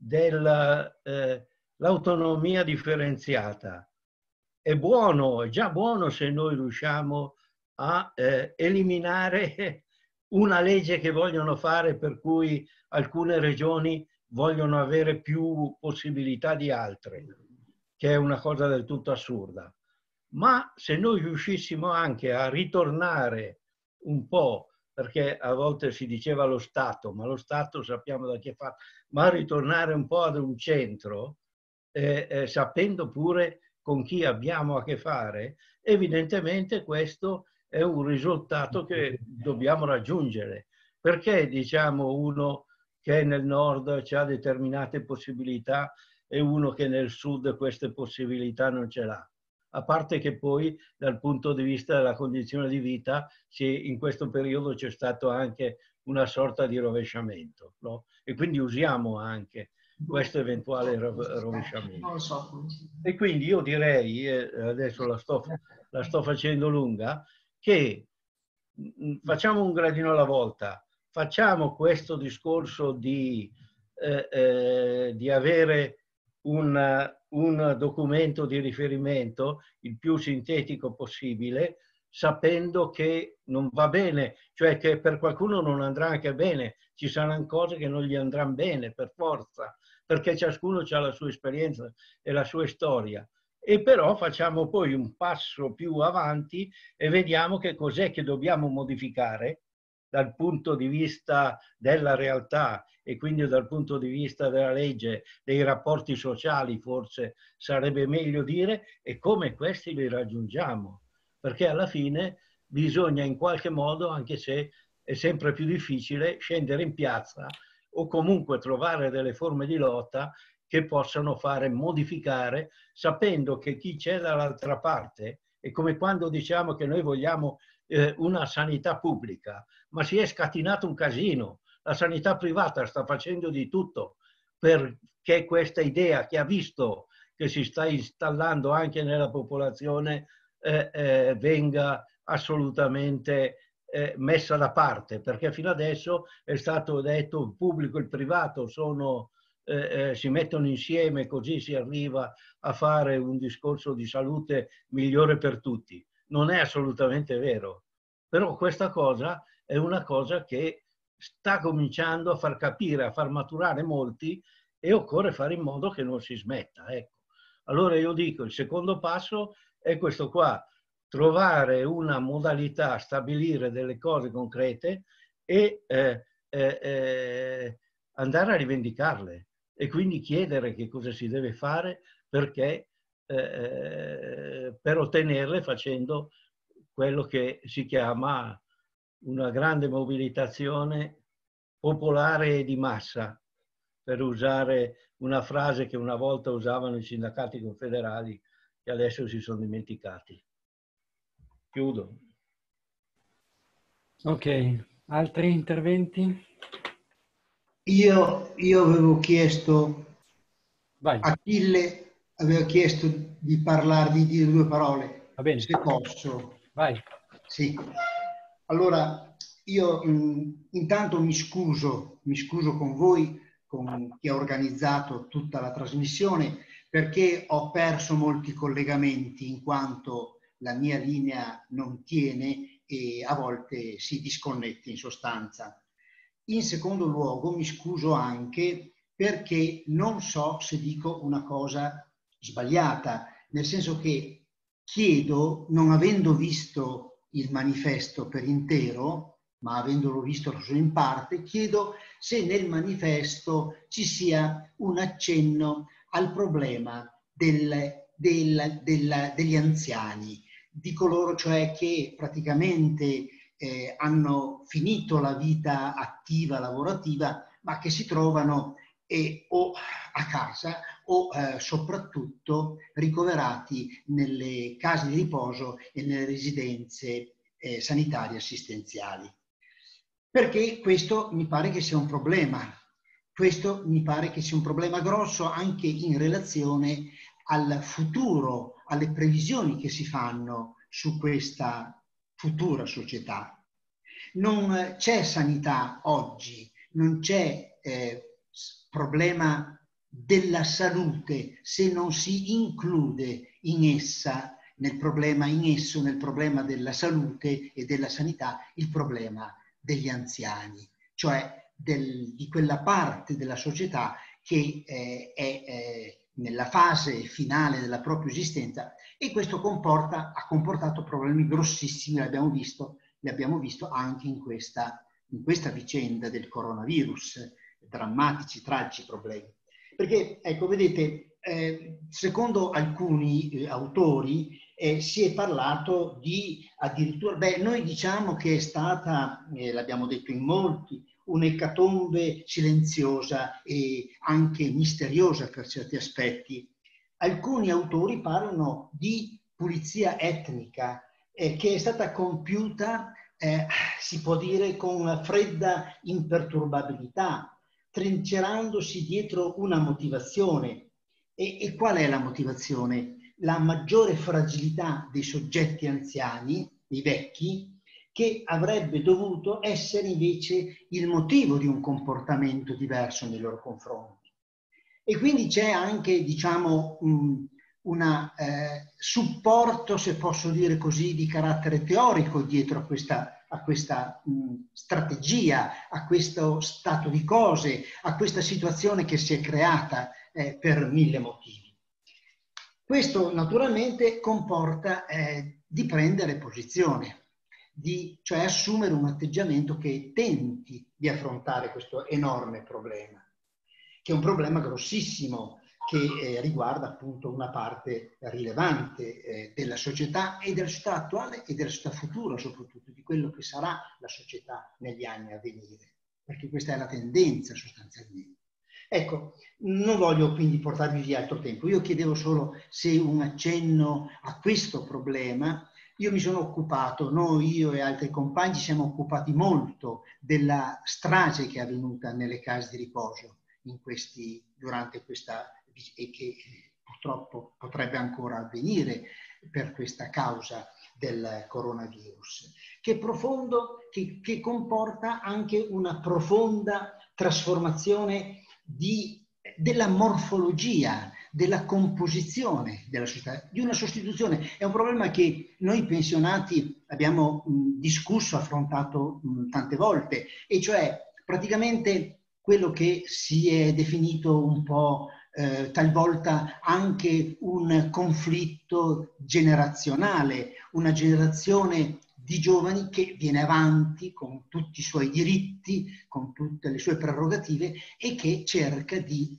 dell'autonomia differenziata. È già buono se noi riusciamo a eliminare una legge che vogliono fare per cui alcune regioni vogliono avere più possibilità di altre, che è una cosa del tutto assurda. Ma se noi riuscissimo anche a ritornare un po', perché a volte si diceva lo Stato, ma lo Stato sappiamo da chi è fatto, ma ritornare un po' ad un centro, sapendo pure con chi abbiamo a che fare, evidentemente questo è un risultato che dobbiamo raggiungere. Perché diciamo uno che nel nord ha determinate possibilità e uno che nel sud queste possibilità non ce l'ha? A parte che poi dal punto di vista della condizione di vita in questo periodo c'è stato anche una sorta di rovesciamento, no? E quindi usiamo anche questo eventuale rovesciamento. E quindi io direi, adesso la sto facendo lunga, che facciamo un gradino alla volta, facciamo questo discorso di avere un documento di riferimento il più sintetico possibile, sapendo che non va bene, cioè che per qualcuno non andrà anche bene, ci saranno cose che non gli andranno bene per forza, perché ciascuno ha la sua esperienza e la sua storia. E però facciamo poi un passo più avanti e vediamo che cos'è che dobbiamo modificare dal punto di vista della realtà e quindi dal punto di vista della legge, dei rapporti sociali, forse sarebbe meglio dire, e come questi li raggiungiamo. Perché alla fine bisogna in qualche modo, anche se è sempre più difficile, scendere in piazza o comunque trovare delle forme di lotta che possano fare modificare, sapendo che chi c'è dall'altra parte, è come quando diciamo che noi vogliamo una sanità pubblica, ma si è scatinato un casino. La sanità privata sta facendo di tutto perché questa idea che ha visto che si sta installando anche nella popolazione venga assolutamente messa da parte, perché fino adesso è stato detto il pubblico e il privato si mettono insieme, così si arriva a fare un discorso di salute migliore per tutti. Non è assolutamente vero, però questa cosa è una cosa che sta cominciando a far capire, a far maturare molti, e occorre fare in modo che non si smetta. Ecco. Allora io dico, il secondo passo è questo qua: trovare una modalità, stabilire delle cose concrete e andare a rivendicarle, e quindi chiedere che cosa si deve fare perché, per ottenerle, facendo quello che si chiama una grande mobilitazione popolare e di massa, per usare una frase che una volta usavano i sindacati confederali che adesso si sono dimenticati. Chiudo. Ok, altri interventi? Io avevo chiesto, Achille aveva chiesto di parlare, di dire due parole. Va bene. Se posso. Vai. Sì. Allora, io intanto mi scuso con voi, con chi ha organizzato tutta la trasmissione, perché ho perso molti collegamenti in quanto la mia linea non tiene e a volte si disconnette in sostanza. In secondo luogo mi scuso anche perché non so se dico una cosa sbagliata, nel senso che chiedo, non avendo visto il manifesto per intero, ma avendolo visto solo in parte, chiedo se nel manifesto ci sia un accenno al problema degli anziani, di coloro cioè che praticamente hanno finito la vita attiva, lavorativa, ma che si trovano o a casa o soprattutto ricoverati nelle case di riposo e nelle residenze sanitarie assistenziali. Perché questo mi pare che sia un problema. Questo mi pare che sia un problema grosso anche in relazione al futuro, alle previsioni che si fanno su questa futura società. Non c'è sanità oggi, non c'è problema della salute se non si include in essa, nel problema della salute e della sanità, il problema degli anziani, cioè di quella parte della società che è nella fase finale della propria esistenza, e questo ha comportato problemi grossissimi, li abbiamo visto anche in questa vicenda del coronavirus, drammatici, tragici problemi. Perché, ecco, vedete, secondo alcuni autori si è parlato di addirittura, noi diciamo che è stata, l'abbiamo detto in molti, un'ecatombe silenziosa e anche misteriosa per certi aspetti. Alcuni autori parlano di pulizia etnica che è stata compiuta, si può dire, con una fredda imperturbabilità, trincerandosi dietro una motivazione. E qual è la motivazione? La maggiore fragilità dei soggetti anziani, dei vecchi, che avrebbe dovuto essere invece il motivo di un comportamento diverso nei loro confronti. E quindi c'è anche, diciamo, un supporto, se posso dire così, di carattere teorico dietro a questa strategia, a questo stato di cose, a questa situazione che si è creata per mille motivi. Questo naturalmente comporta di prendere posizione. cioè assumere un atteggiamento che tenti di affrontare questo enorme problema, che è un problema grossissimo, che riguarda appunto una parte rilevante della società e della società attuale e della società futura, soprattutto di quello che sarà la società negli anni a venire, perché questa è la tendenza sostanzialmente. Ecco, non voglio quindi portarvi via altro tempo, io chiedevo solo se un accenno a questo problema. Io mi sono occupato, io e altri compagni ci siamo occupati molto della strage che è avvenuta nelle case di riposo durante questa, e che purtroppo potrebbe ancora avvenire per questa causa del coronavirus, che è profondo, che comporta anche una profonda trasformazione della morfologia, della composizione della società, di una sostituzione. È un problema che noi pensionati abbiamo discusso, affrontato tante volte, e cioè praticamente quello che si è definito un po' talvolta anche un conflitto generazionale, una generazione di giovani che viene avanti con tutti i suoi diritti, con tutte le sue prerogative, e che cerca di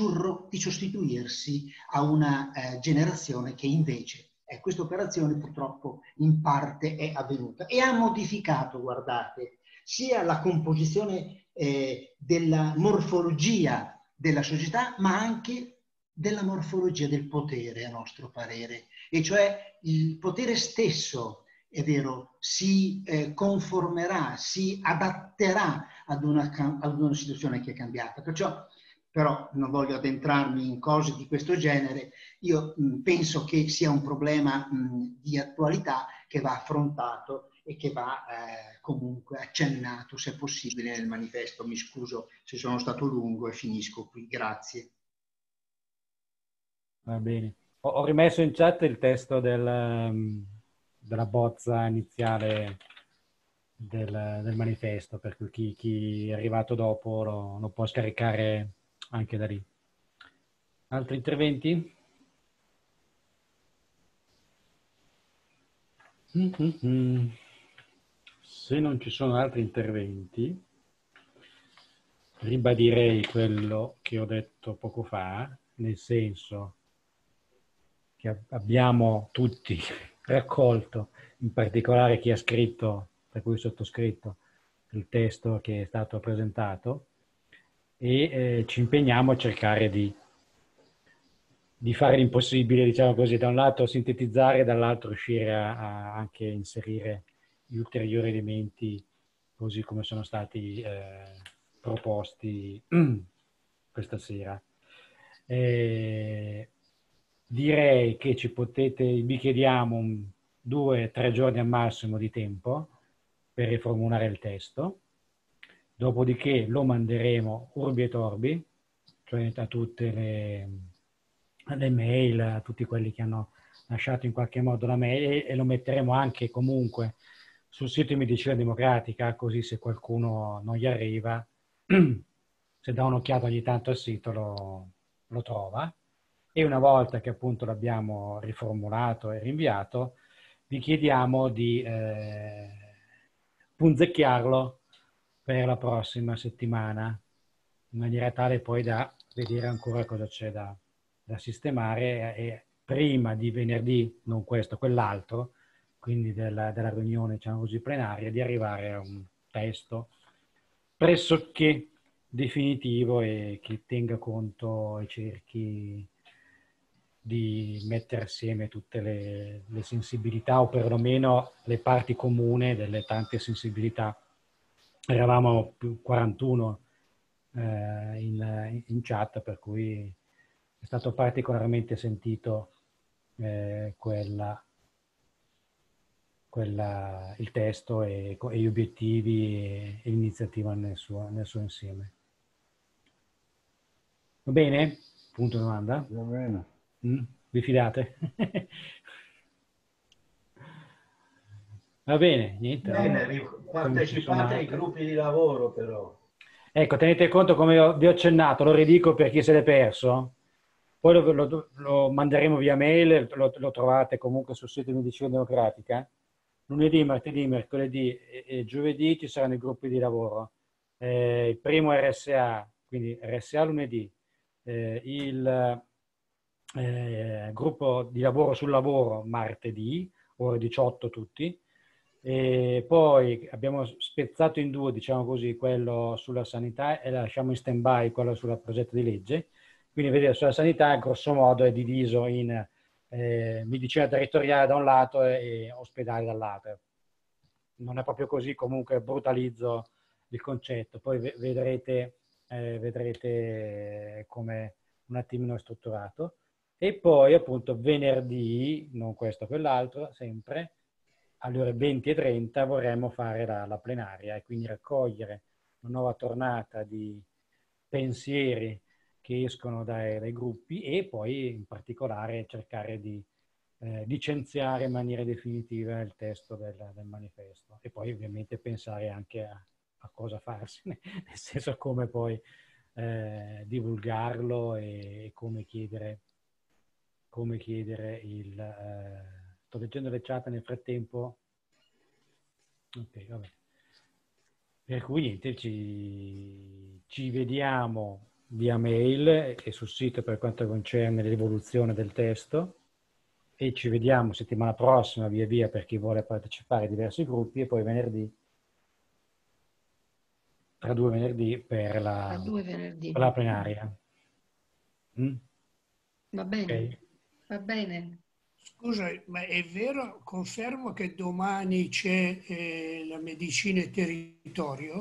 sostituirsi a una generazione che invece, questa operazione purtroppo in parte è avvenuta e ha modificato, guardate, sia la composizione della morfologia della società, ma anche della morfologia del potere, a nostro parere, e cioè il potere stesso, è vero, si conformerà, si adatterà ad una situazione che è cambiata. Perciò, però, non voglio addentrarmi in cose di questo genere. Io penso che sia un problema di attualità che va affrontato e che va comunque accennato, se possibile, nel manifesto. Mi scuso se sono stato lungo e finisco qui. Grazie. Va bene. Ho rimesso in chat il testo della bozza iniziale del manifesto, per cui chi è arrivato dopo lo può scaricare anche da lì. Altri interventi? Se non ci sono altri interventi, ribadirei quello che ho detto poco fa, nel senso che abbiamo tutti raccolto, in particolare chi ha scritto, per cui sottoscritto, il testo che è stato presentato, e ci impegniamo a cercare di fare l'impossibile, diciamo così, da un lato sintetizzare, dall'altro riuscire a anche inserire gli ulteriori elementi così come sono stati proposti questa sera. Direi che vi chiediamo 2 o 3 giorni al massimo di tempo per riformulare il testo, dopodiché lo manderemo urbi et orbi, cioè a tutte le mail, a tutti quelli che hanno lasciato in qualche modo la mail, e lo metteremo anche comunque sul sito di Medicina Democratica, così se qualcuno non gli arriva, se dà un'occhiata ogni tanto al sito lo trova. E una volta che appunto l'abbiamo riformulato e rinviato, vi chiediamo di punzecchiarlo per la prossima settimana, in maniera tale poi da vedere ancora cosa c'è da sistemare, e prima di venerdì, non questo, quell'altro, quindi della riunione, diciamo così, plenaria, di arrivare a un testo pressoché definitivo e che tenga conto e cerchi di mettere assieme tutte le sensibilità, o perlomeno le parti comuni delle tante sensibilità. Eravamo più 41 in chat, per cui è stato particolarmente sentito il testo e gli obiettivi e l'iniziativa nel suo insieme. Va bene? Punto domanda? Va bene. Vi fidate? Va bene, niente. Bene, partecipate ai gruppi di lavoro però. Ecco, tenete conto, come vi ho accennato, lo ridico per chi se l'è perso, poi lo manderemo via mail, lo trovate comunque sul sito di Medicina Democratica, lunedì, martedì, mercoledì e giovedì ci saranno i gruppi di lavoro. Il primo RSA, quindi RSA lunedì, il gruppo di lavoro sul lavoro martedì, ore 18 tutti, e poi abbiamo spezzato in due, diciamo così, quello sulla sanità e lasciamo in stand-by quello sul progetto di legge. Quindi vedete, sulla sanità grosso modo è diviso in medicina territoriale da un lato e ospedale dall'altro. Non è proprio così, comunque brutalizzo il concetto, poi vedrete come un attimino è strutturato. E poi appunto venerdì, non questo quell'altro, sempre alle ore 20:30 vorremmo fare la plenaria e quindi raccogliere una nuova tornata di pensieri che escono dai gruppi e poi in particolare cercare di licenziare in maniera definitiva il testo del manifesto e poi ovviamente pensare anche a cosa farsene, nel senso come poi divulgarlo e come chiedere il... sto leggendo le chat nel frattempo. Ok, vabbè. Per cui niente, ci vediamo via mail e sul sito per quanto concerne l'evoluzione del testo e ci vediamo settimana prossima via via per chi vuole partecipare a diversi gruppi e poi venerdì, tra 2 venerdì per la plenaria. Va bene, okay. Va bene. Scusa, ma è vero, confermo che domani c'è la medicina e territorio?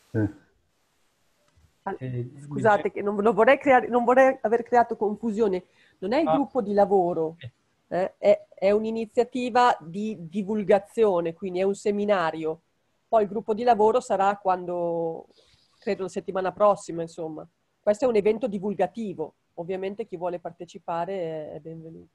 Scusate, che non vorrei aver creato confusione. Non è il gruppo di lavoro, è un'iniziativa di divulgazione, quindi è un seminario. Poi il gruppo di lavoro sarà quando, credo la settimana prossima, insomma. Questo è un evento divulgativo. Ovviamente chi vuole partecipare è benvenuto.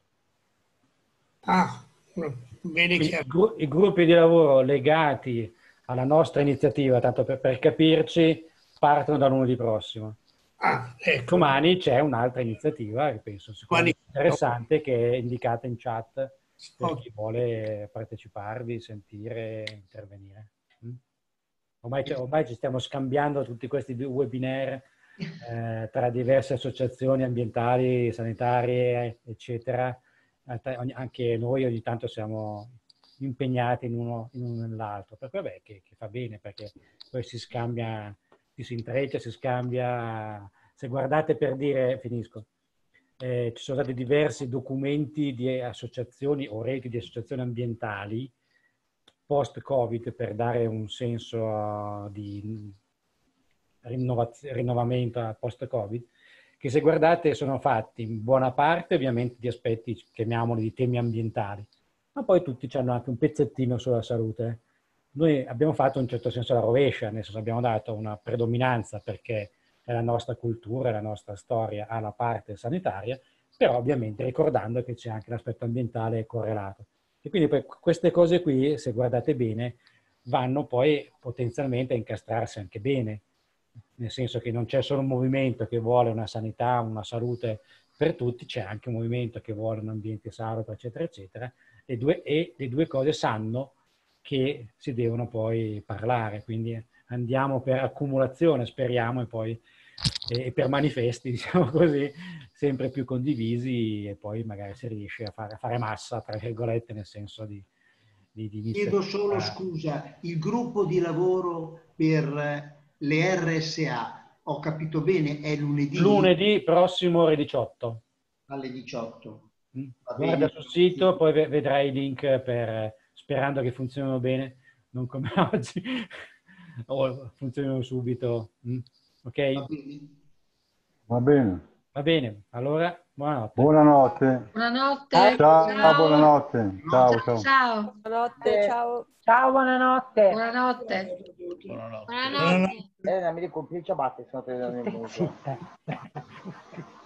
Bene chiaro. I gruppi di lavoro legati alla nostra iniziativa, tanto per capirci, partono da lunedì prossimo. Ecco. Domani c'è un'altra iniziativa che penso sicuramente interessante, che è indicata in chat per chi vuole parteciparvi, sentire, intervenire. Ormai ci stiamo scambiando tutti questi webinar tra diverse associazioni ambientali, sanitarie, eccetera. Anche noi ogni tanto siamo impegnati in uno nell'altro, per cui vabbè, che fa bene, perché poi si scambia, si intreccia, si scambia. Se guardate, per dire, finisco, ci sono stati diversi documenti di associazioni o reti di associazioni ambientali post-Covid per dare un senso di rinnovamento post-Covid, che se guardate sono fatti in buona parte ovviamente di aspetti, chiamiamoli, di temi ambientali, ma poi tutti hanno anche un pezzettino sulla salute. Noi abbiamo fatto in un certo senso la rovescia, nel senso abbiamo dato una predominanza perché è la nostra cultura, è la nostra storia alla parte sanitaria, però ovviamente ricordando che c'è anche l'aspetto ambientale correlato. E quindi poi queste cose qui, se guardate bene, vanno poi potenzialmente a incastrarsi anche bene, nel senso che non c'è solo un movimento che vuole una sanità, una salute per tutti, c'è anche un movimento che vuole un ambiente salubre, eccetera, eccetera, e le due cose sanno che si devono poi parlare, quindi andiamo per accumulazione, speriamo, e poi per manifesti, diciamo così, sempre più condivisi, e poi magari si riesce a fare massa, tra virgolette, nel senso di Chiedo solo scusa, il gruppo di lavoro per le RSA, ho capito bene, è lunedì? Lunedì prossimo ore 18. Alle 18. Guarda sul sito, poi vedrai i link sperando che funzionino bene, non come oggi, o funzionino subito. Ok? Va bene. Va bene, allora buonanotte. Buonanotte. Buonanotte. Ciao, buonanotte. Ciao, ciao. Ciao. Buonanotte, ciao. Ciao, buonanotte. Buonanotte. Buonanotte. Mi ricordi il ciabatte, sono